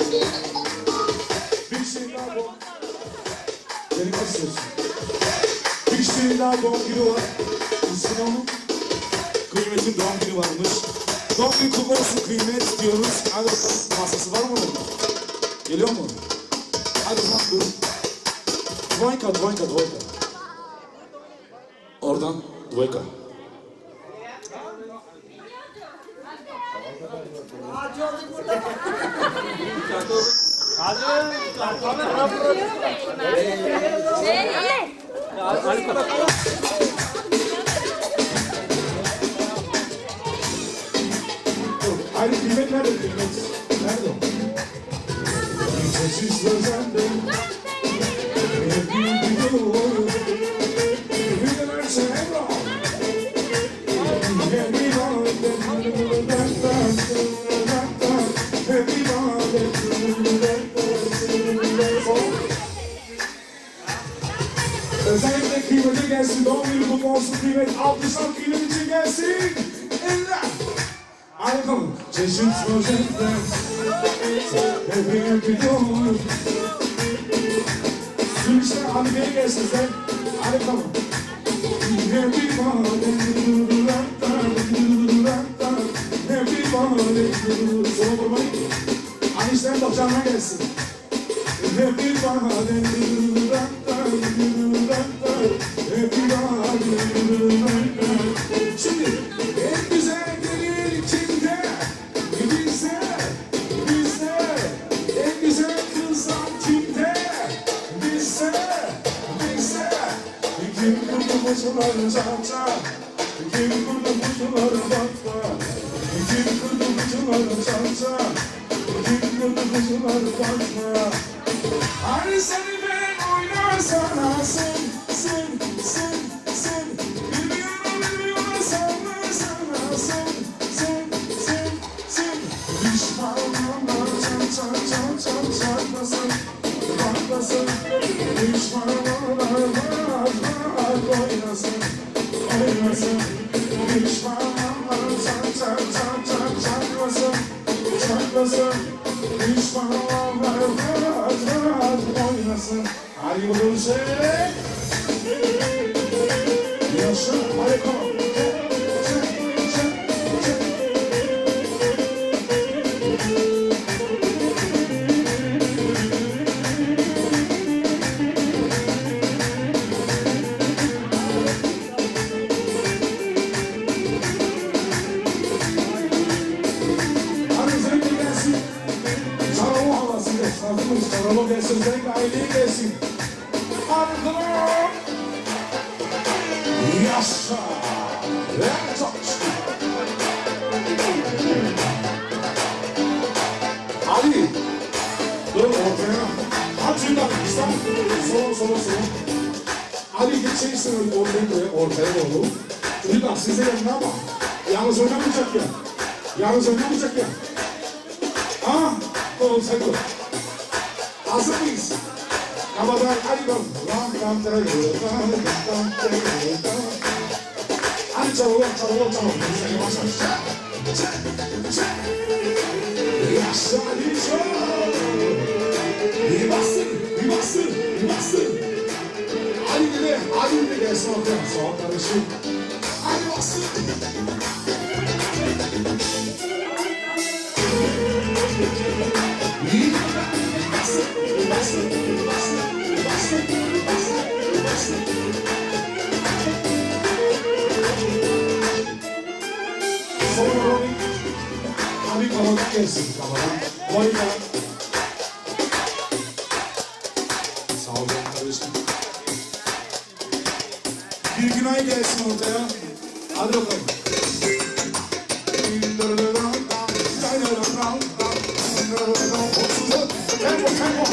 Bir şey daha doğum. Beni kasıyorsun. Bir şey daha doğum günü var. Sinan'ın Kıymet'in doğum günü varmış. Doğum günü kutlu olsun Kıymet diyoruz. Hadi bakalım. Masası var mı onun? Geliyor mu? Hadi bakalım dur. Dvojka, dvojka, dvojka. Oradan dvojka. Ali Kıymet nerede Kıymet? Nerede o? Sessiz sözende hep gidiyor. Bilirlerse Emrah. Özellikle Kıymet'e gelsin, doğum günü kutlu olsun Kıymet. Alkışlar Kıymet için gelsin. Eller. Hadi bakalım. Çeşit sözende hep gidiyor. Sürüşler hadi beni gelsin sen. Hadi bakalım. Sonra durmayın. Anişlerin bacağına gelsin. Şimdi en güzel gelir kimde? Bizde, bizde. En güzel kızlar kimde? Bizde, bizde. Kim kurdu kuzuları çarça? Kim kurdu kuzuları bakta? Kim kurdu kuzuları çarça? Kim kurdu kuzuları bakta? Hani seni ben oynasana sen, sen, sen, sen. Bilmiyorum, bilmiyorum sana, sana, sen, sen, sen, sen. Düşmanlarla çan, çan, çan, çan, çarpmasın, bakmasın. Düşmanlarla var, var, oynasın, oynasın. çakmasın. Pişmanlar çak çak çak çak çakmasın. Çakmasın. Pişmanlar rahat rahat oynasın. Hadi bakalım söyle. Yaşa harika. Sarılı gelsin, özellikle aileyi gelsin. Arkadaşlar! Yaşa! Ve çok Ali! Dur ortaya. Hacımdan İslam. Sola sola sola. Ali geçeceksin ortaya, ortaya doğru. Çocuklar size yanına ama yalnız oynamayacak ya. Yalnız oynamayacak ya. Ha? Doğru sen dur. Hazır mıyız? Kabadan hadi bakalım. Hadi çalalım, çalalım, çalalım. Sen yavaş yavaş. Yaşa Ali çal. Bir bassın, bir bassın, bir bassın. Ali de, Ali de gelsin ortaya. Sağ karışık. Hadi bassın. İyi. Bassın, bassın, bassın, bassın, bassın, bassın. Sonra Robi, abi kavadan gelsin, kavadan. Robi kavan. Sağ olun kardeşim. Bir günay gelsin ortaya. Hadi bakalım. Tempo, tempo.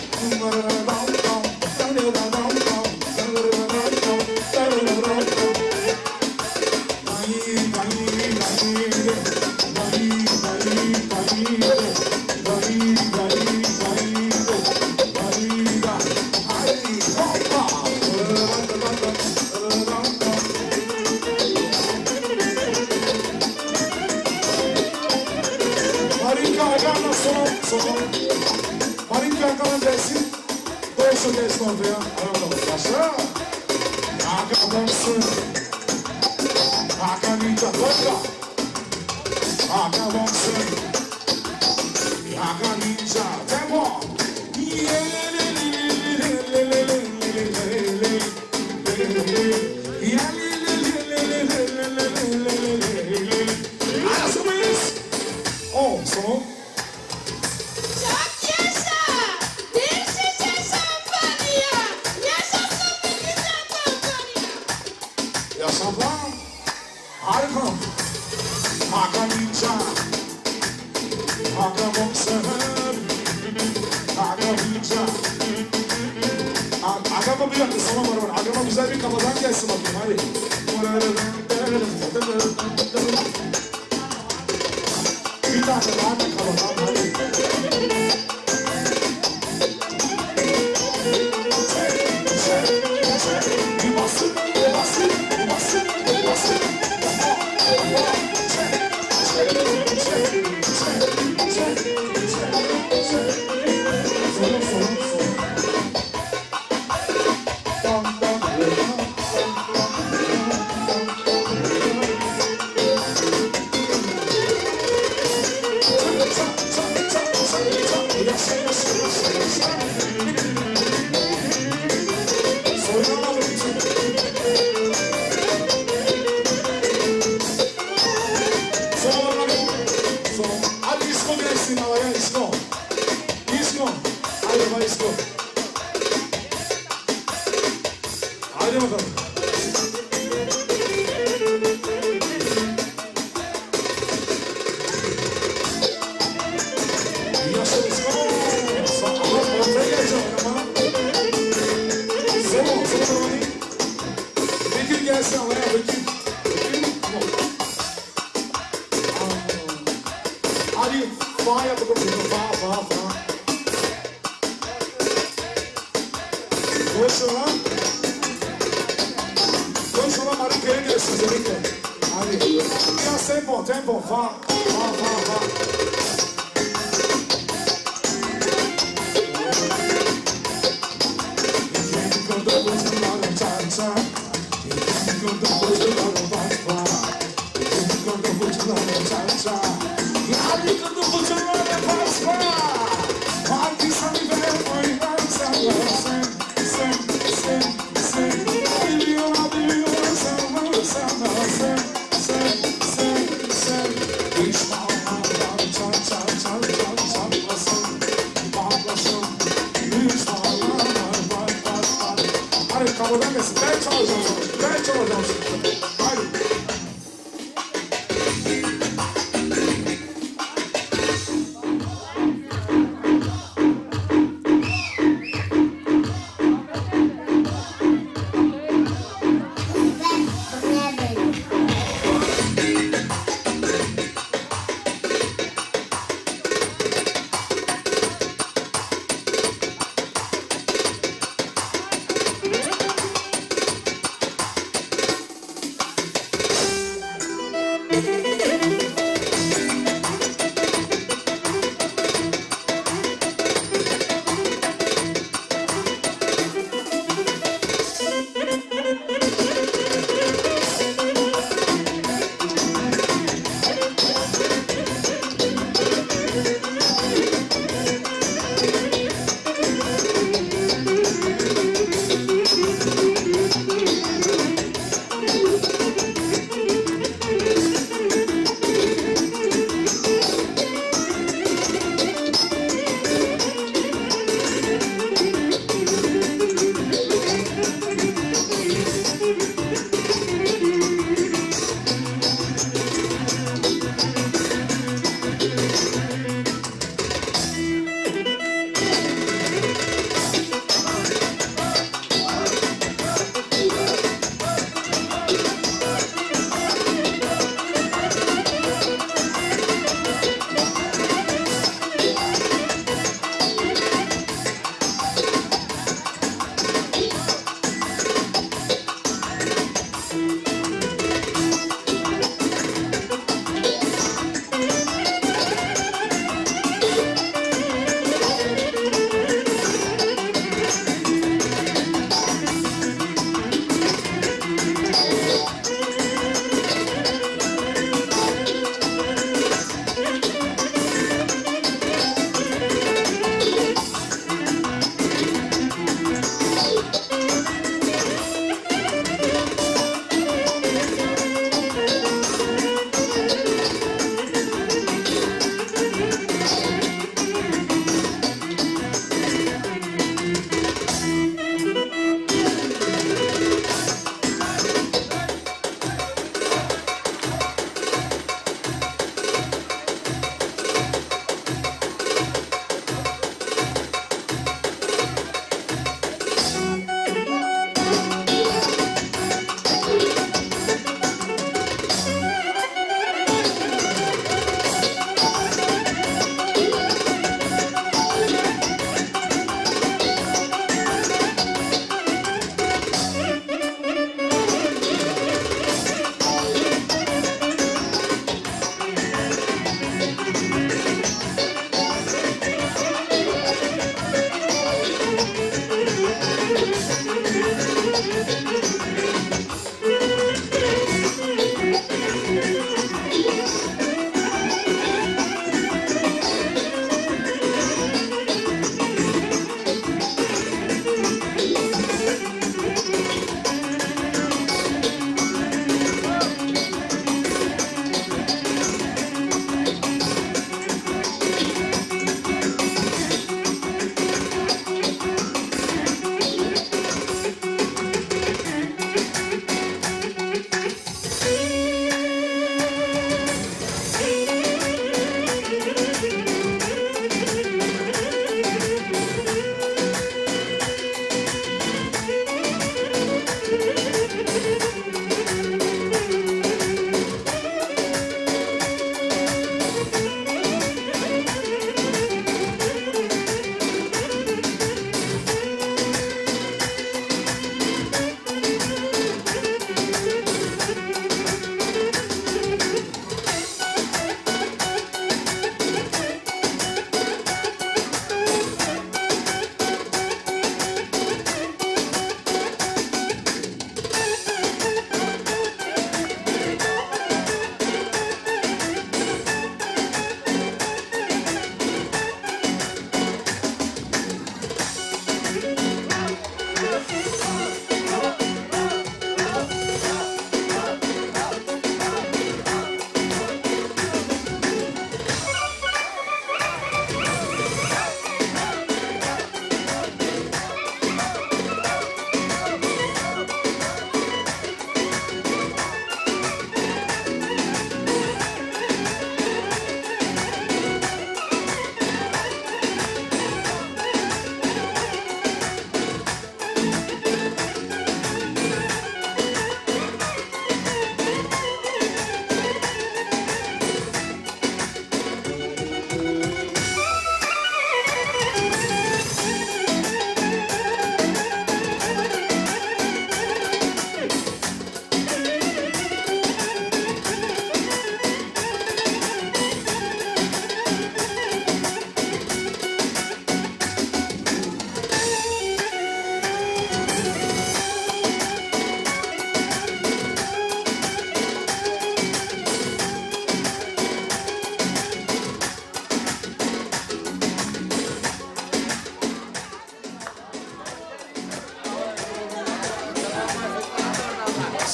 Marinka ayağına son, son. Marinka ayağına gelsin. Doysa gelsin ortaya. Arada başla. Hakan adamsın. Hakan ninja koyla. Hakan adamsın. Hakan ninja tempo. Arası mıyız? On son. Çok yaşa! Bir şişe şampanya! Yaşasın bir güzel kampanya! Yaşadan harika. Hakan ninja. Hakan boxer. Hakan ninja. Agama bir dakika sana var var. Agama güzel bir kafadan gelsin bakayım hadi. Bir tane daha da kafadan hadi. Bir basın, bir basın, bir basın, bir basın. Sorun, sorun, sorun. Hadi İsko gelsin havaya İsko. İsko. Hadi baba İsko. Hadi bakalım. Yaşa İsko. Allah ortaya geleceğim ama. Solo, solo hadi. Bekir gelsin havaya Bekir. Hadi fa yapalım. Fa, fa, fa. Koş ona. Koş ona Marika'ya gelsin. kesinlikle. Hadi. Biraz tempo, tempo. Fa, fa, fa, fa. Ben çalacağım, ben çalacağım. Haydi.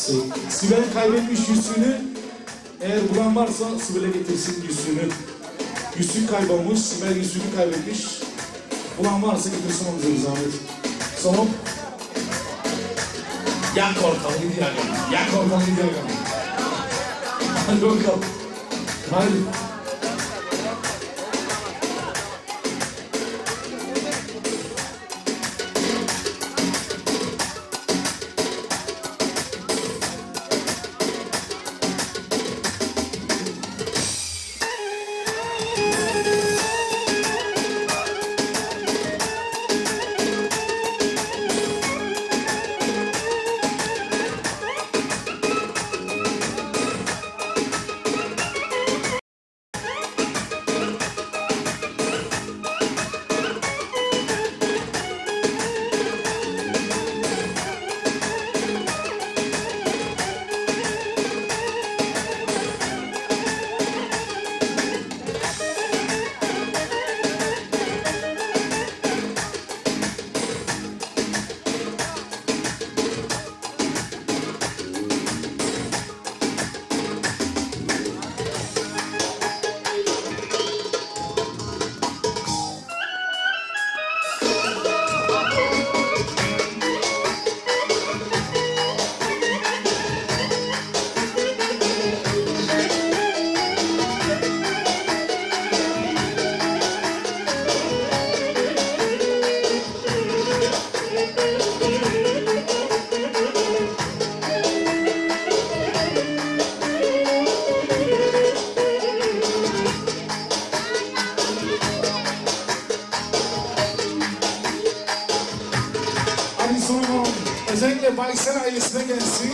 Sibel kaybetmiş yüzüğünü. Eğer bulan varsa Sibel'e getirsin yüzüğünü. Yüzük kaybolmuş, Sibel yüzüğünü kaybetmiş. Bulan varsa getirsin onu bize bir zahmet. Son. Yak ortalığı gidiyor. Yak ortalığı gidiyor. Hadi bakalım. Hadi. Özellikle Baysal ailesine gelsin.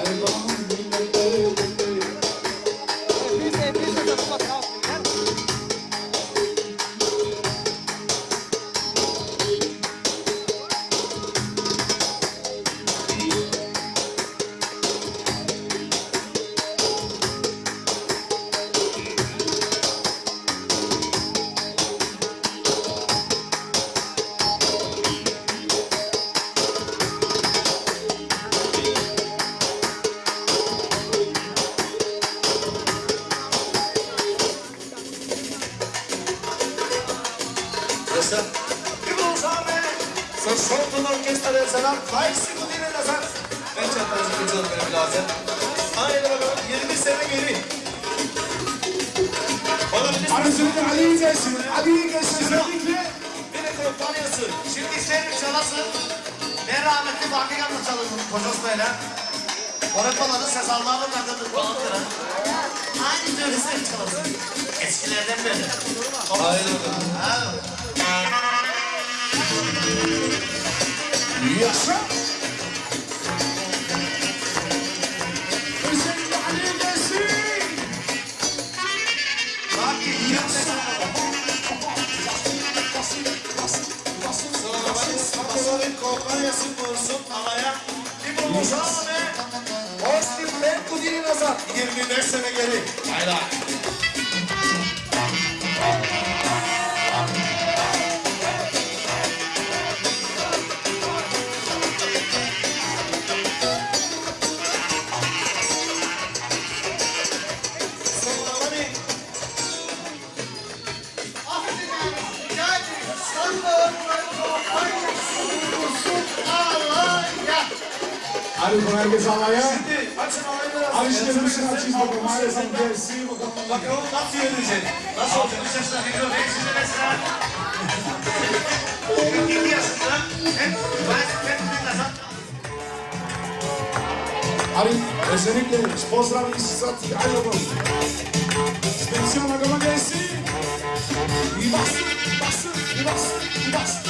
Şortun orkestrada sana Kaysi Kudine Nazar. Ben çatlarızı geçelim benim lazım. Haydi bakalım yirmi sene geri. Arasında Ali'yi gelsin, Ali'yi gelsin. Özellikle beni kompanyası. Şimdi isterim çalasın. Ben rahmetli Bakigan'la çalırdım Kocosbey'le. Orakaların sezarlarını takırdık balıklara. Aynı dövizleri çalasın. Eskilerden beri. Haydi bakalım. Yaşa! Özellikle Ali'ye gelsin! Baki yirmi Sonra kompanyası kursun alaya. Kim olmuş abi? Ostim Ben Kudini Nazar. yirmi beş sene geri. Hayla. Hadi bunu herkes alaya. Şimdi açın alayı biraz. Alıştırmışsın açın bakalım. Maalesef gelsin bakalım. Bakalım nasıl yürüyecek? Nasıl olacak? Üç yaşında video değişince mesela. kırk iki yaşında. Hep bayağı hep bir kazan. Ali özellikle pozdrav istisat ayrılma. Spensiyon agama gelsin. İyi bassın, bassın, iyi bassın, iyi bassın.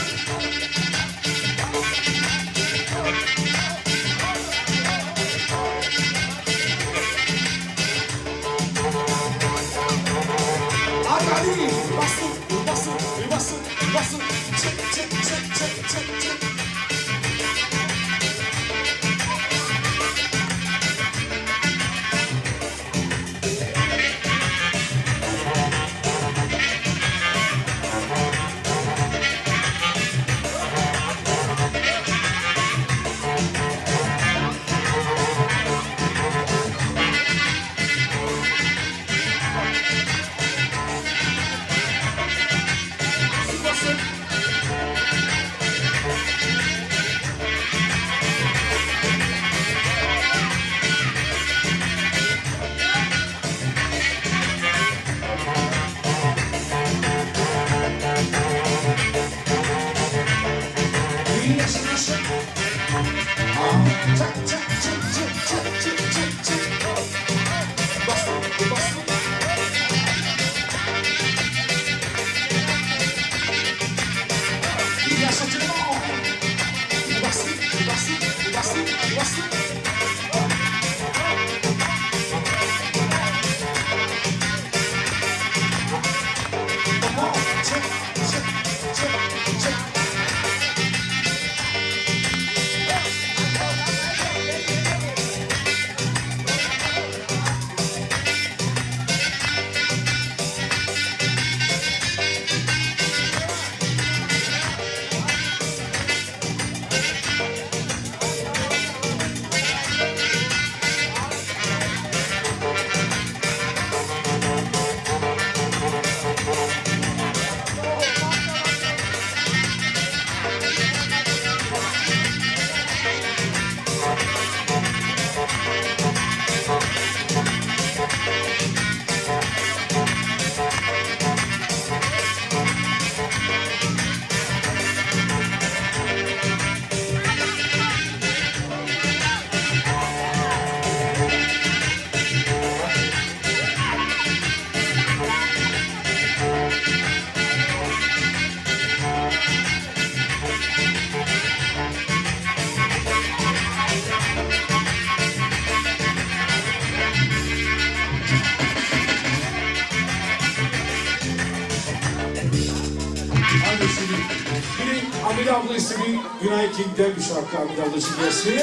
Ali, bastın, bastın, bastın, bastın, çek, çek, çek, çek, çek, çek. Hamide abla ismi Günay King'den bir şarkı Hamide abla için gelsin.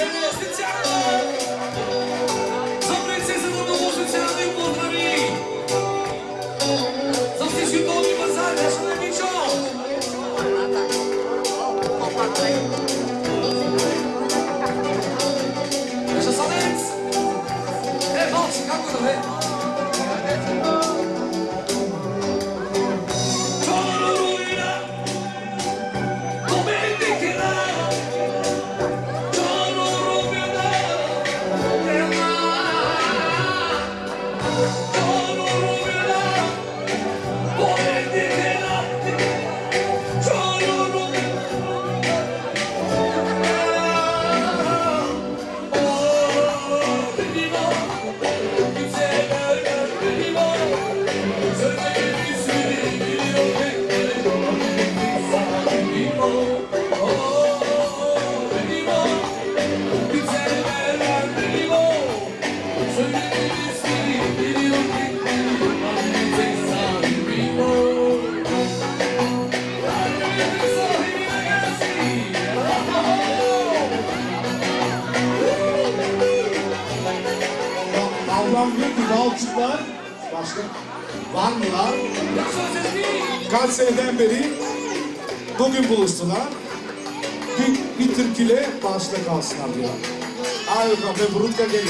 Ablam diyor ki balçıklar başka var mılar? Kaç seneden beri bugün buluştular. Bir, bir türküyle başta kalsınlar diyor. Hayır kafe Brutka gelin.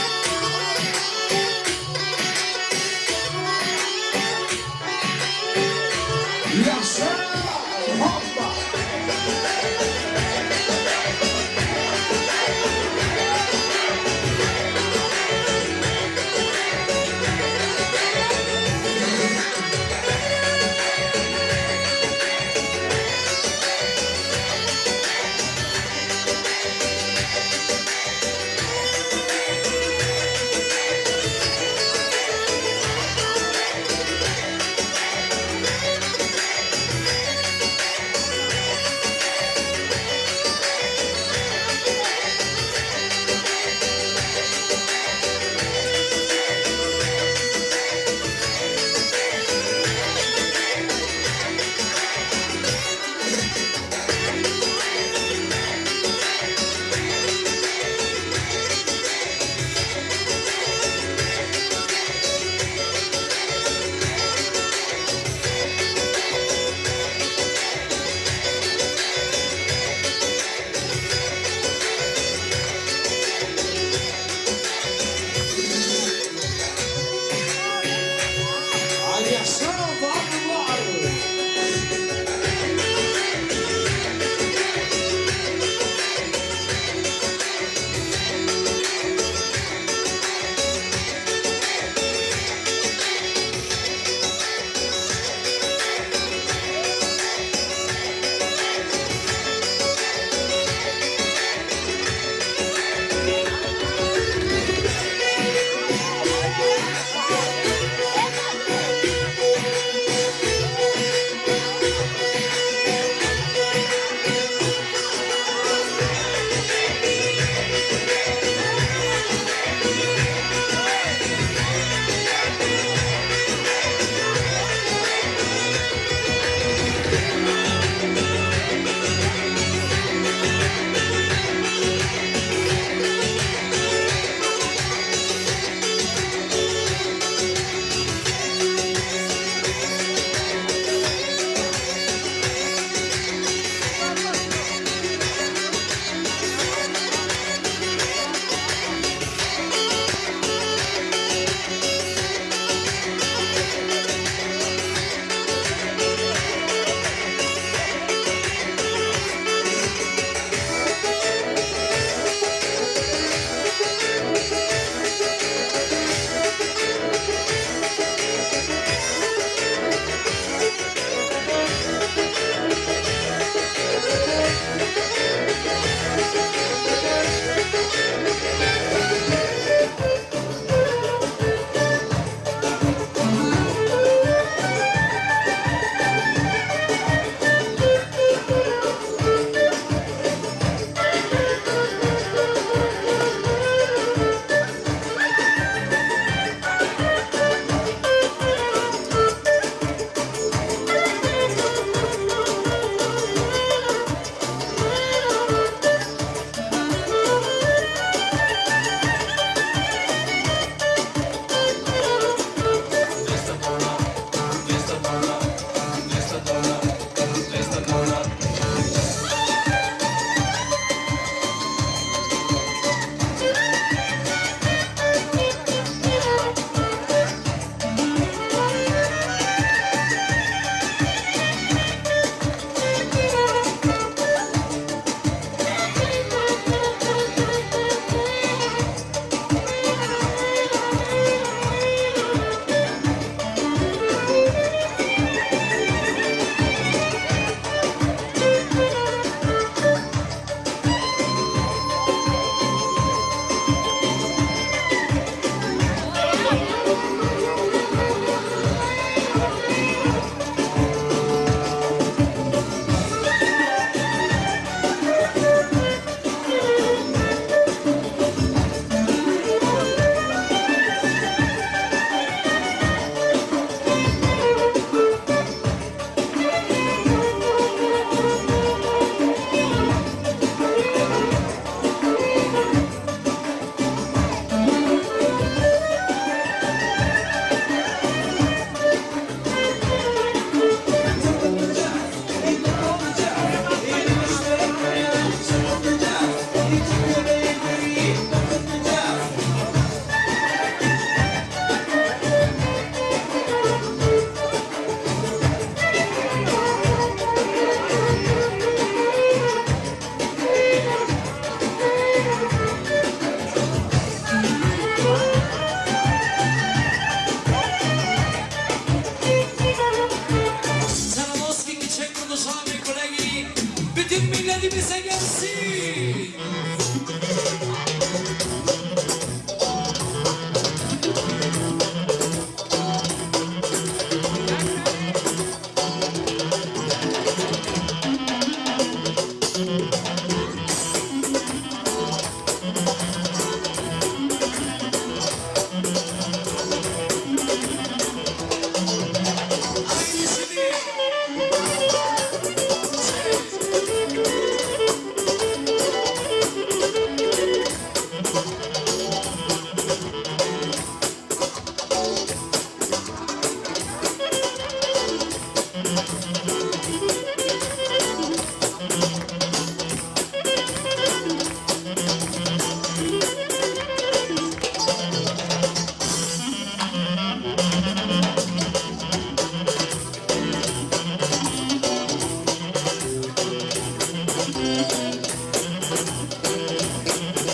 Yaşa! Hoppa!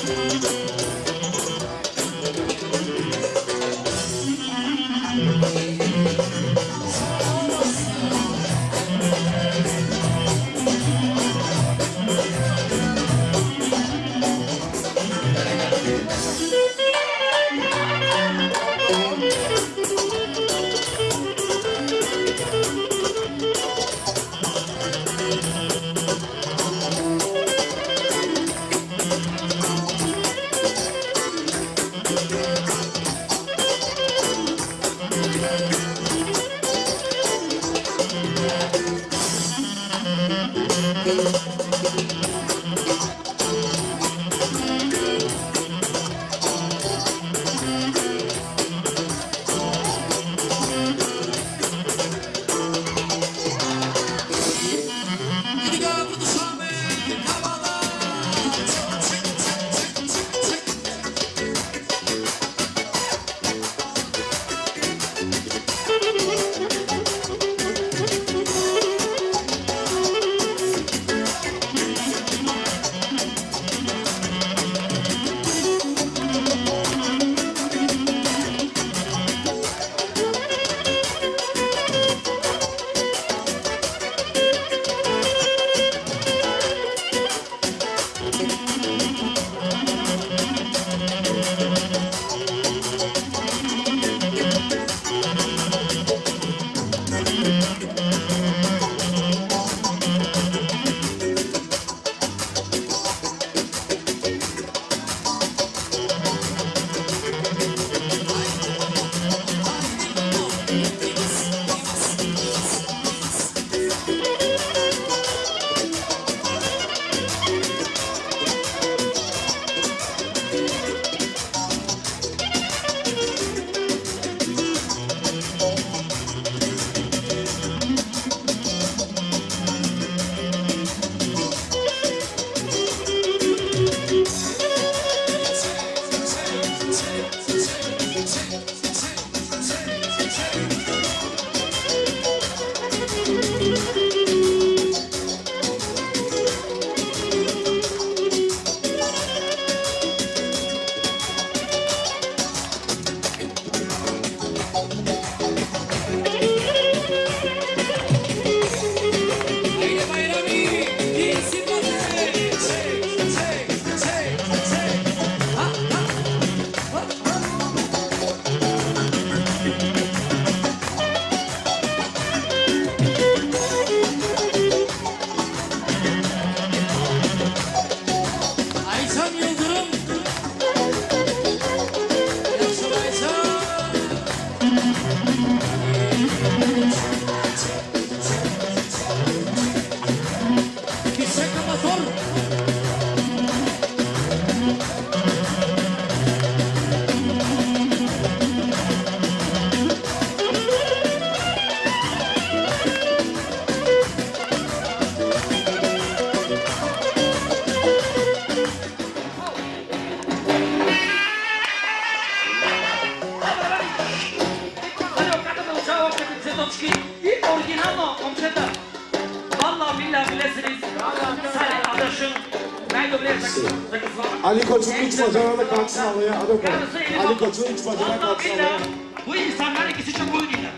Ali Koç'un üç bacağına kalksın havaya. Hadi bakalım. Ali Koç'un üç bacağına kalksın havaya. Bu insanlar ikisi çok oynuyorlar.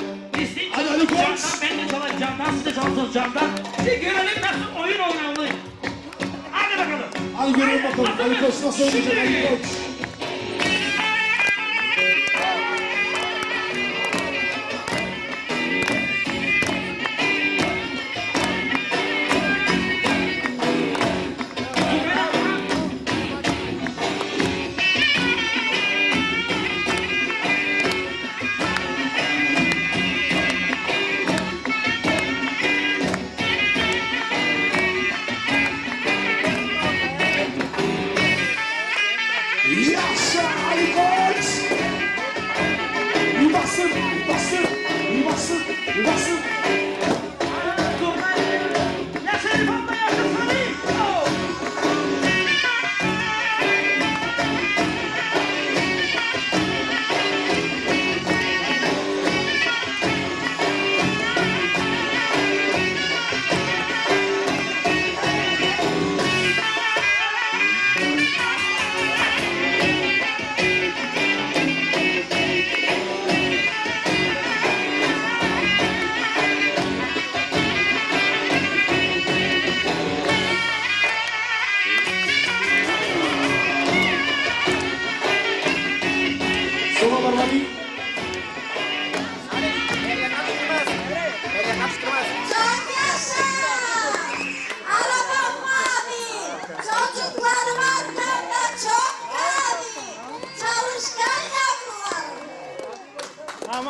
Biz Hadi Ali Koç. Ben de çalacağımdan, siz de çalacağımdan. Bir görelim nasıl oyun oynanılır. Hadi bakalım. Hadi görelim bakalım. Ali Koç nasıl oynayacak Ali Koç.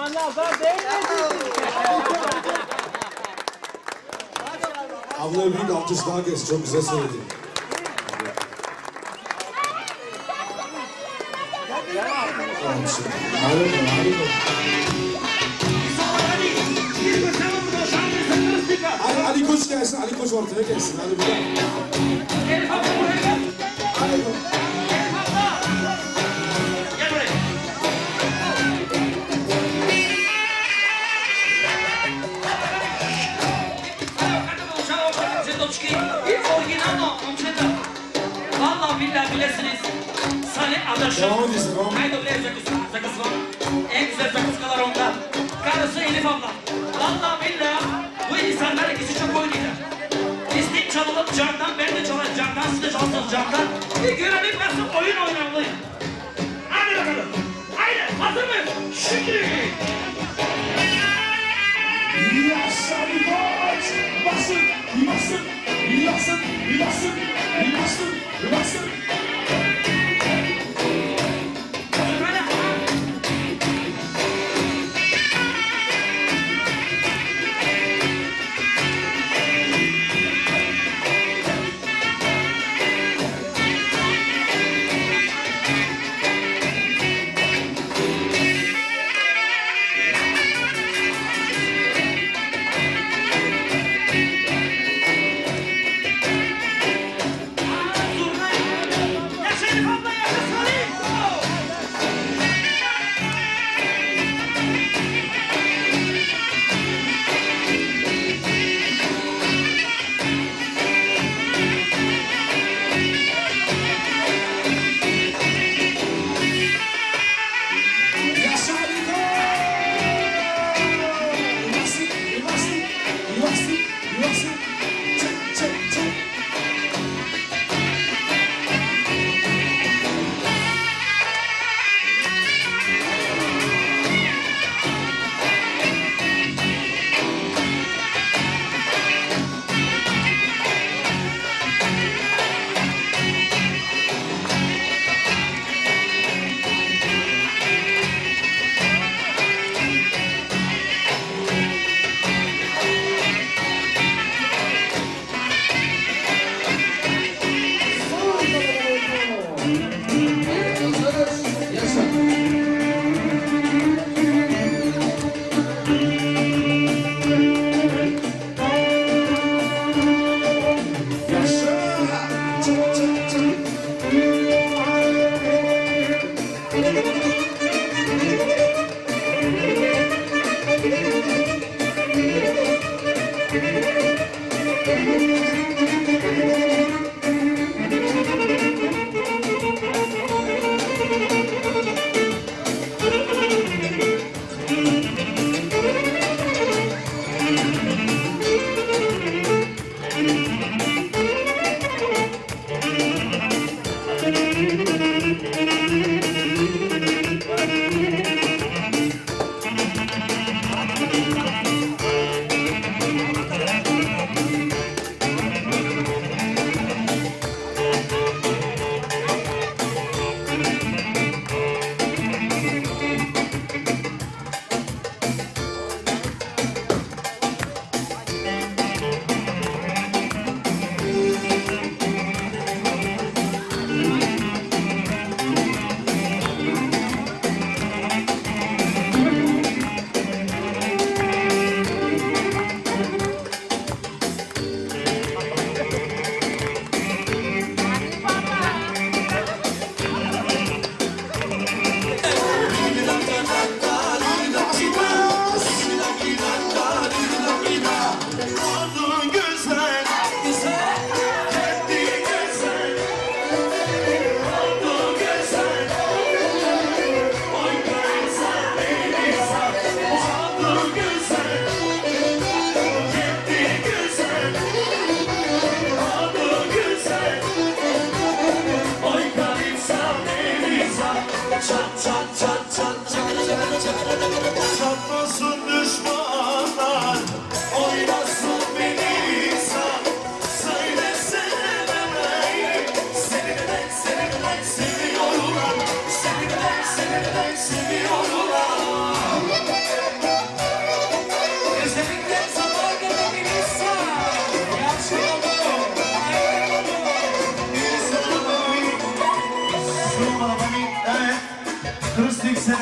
nazar değmesin. Ablaya büyük alkış daha gelsin. Çok güzel söyledi. Harika, harika. Ali, Ali Koç gelsin, Ali Koç ortaya gelsin. Hadi bir daha. Hadi. Vallahi billahi bilesiniz. Salih adaşım. Devam edilsin, devam. Haydi öyle zakız, zakız var. En güzel zakızkalar onda. Karısı Elif abla. Vallahi billahi bu insanlar ikisi çok oynuyorlar. İstek çalılıp camdan, ben de çalarım camdan, siz de çalsanız camdan. Bir görelim nasıl oyun oynanılıyor. Hadi bakalım. Haydi, hazır mıyız? Şimdi. Yaşa bir koç! Basın, bir basın, bir basın, bir basın, bir basın, bir basın.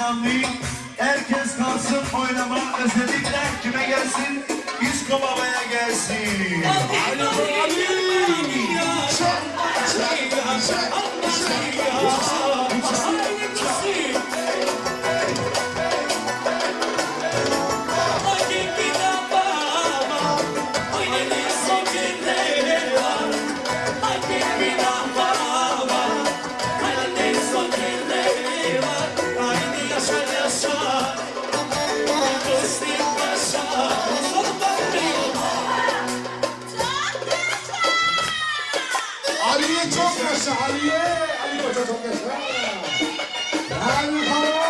selamlayın. Herkes kalsın oynama. Özellikle kime gelsin? Disko babaya gelsin. Aliye çok yaşa, Aliye. Ali Koç'a çok yaşa. Ali Koç.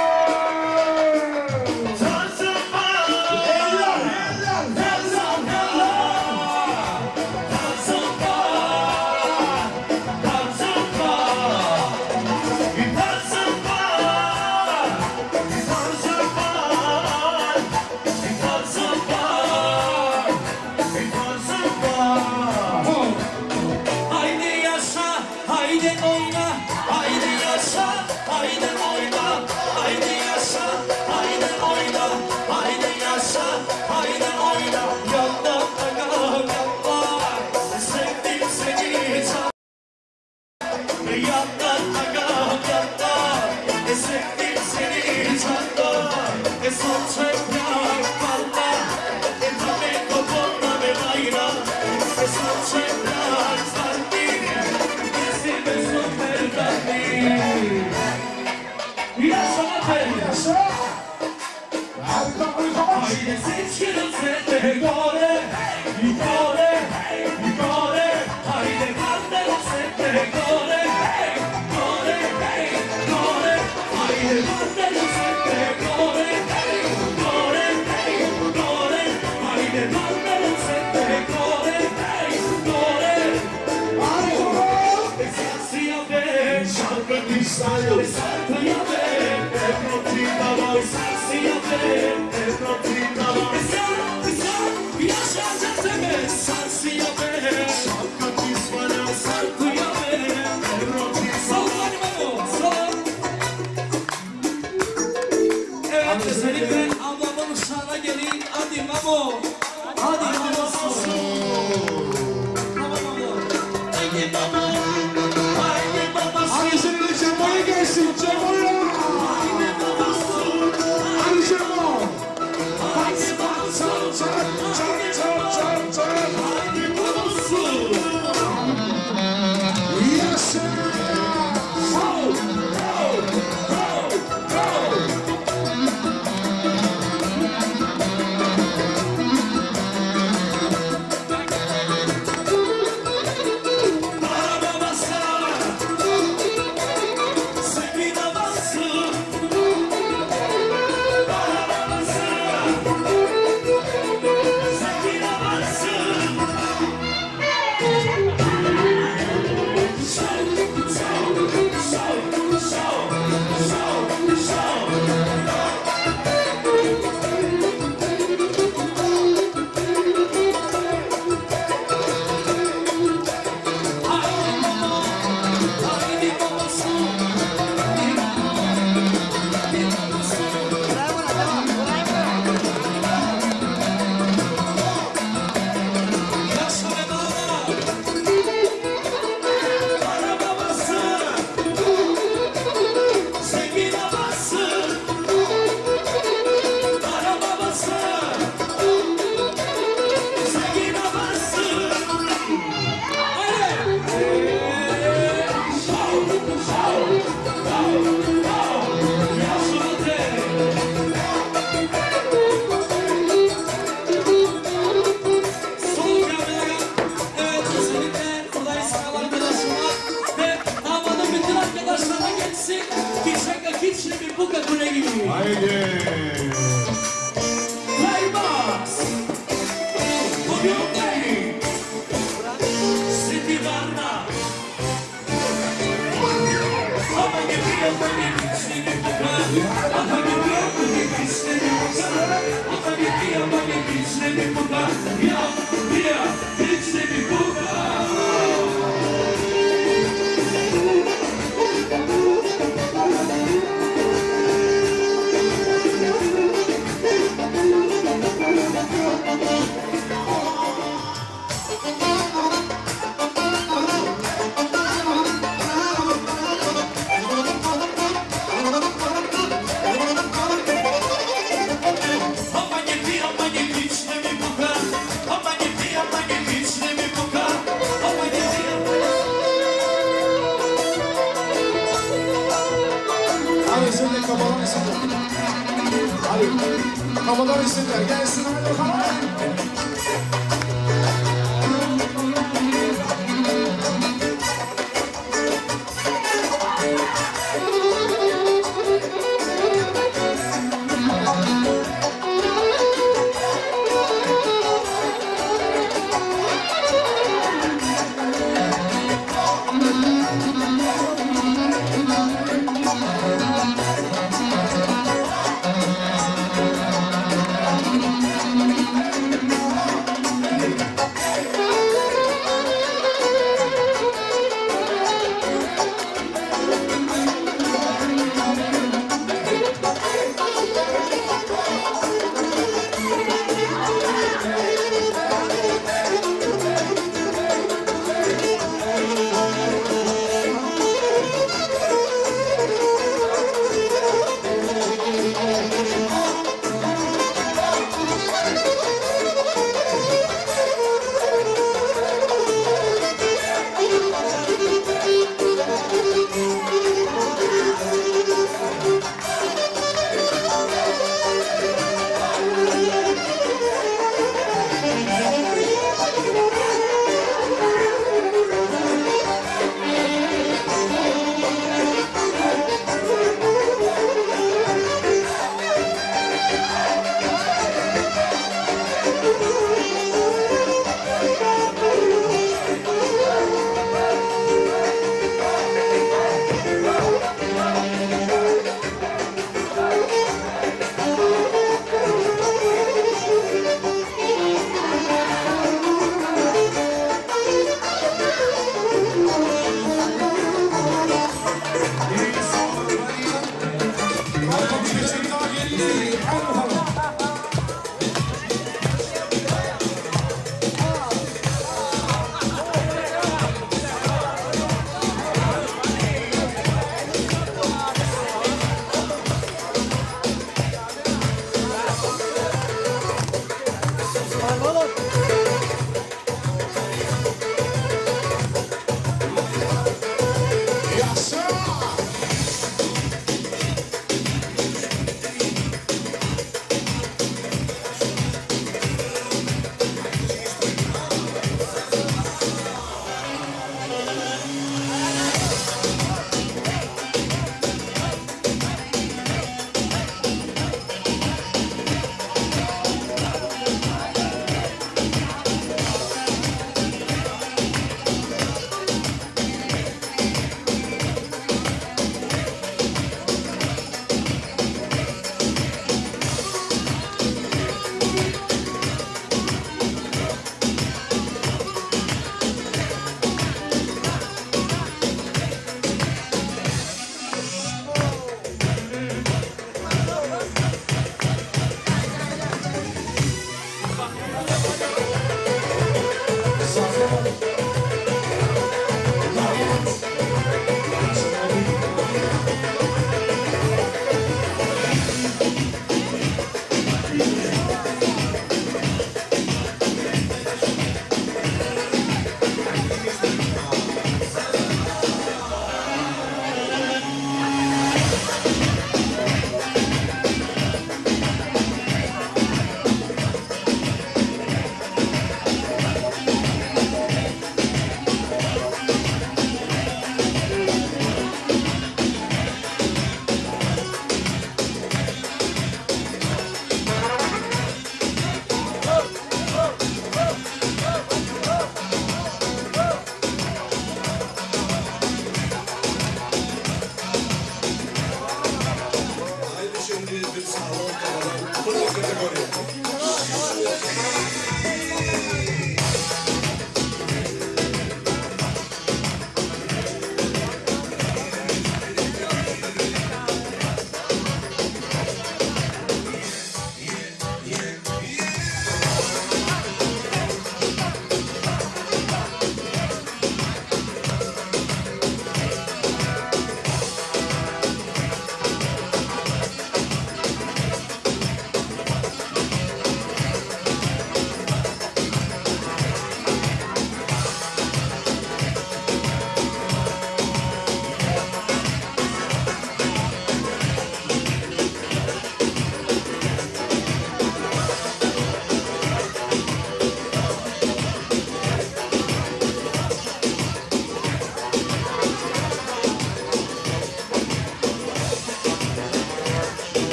Hadi sen de kafadan isimler. Hadi kafadan isimler. Gelsin hadi bakalım.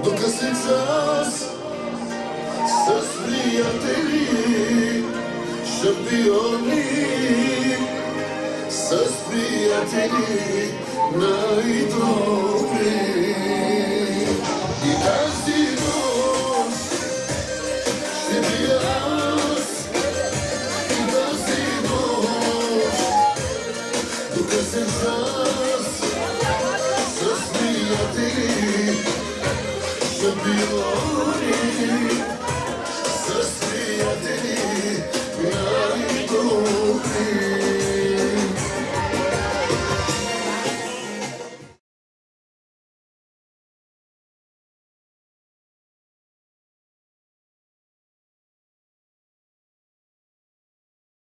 Тука се час с приятели, шампиони, с приятели най-добри. И тази нощ ще би аз, и тази нощ, тука се час с приятели, шампиони, с приятели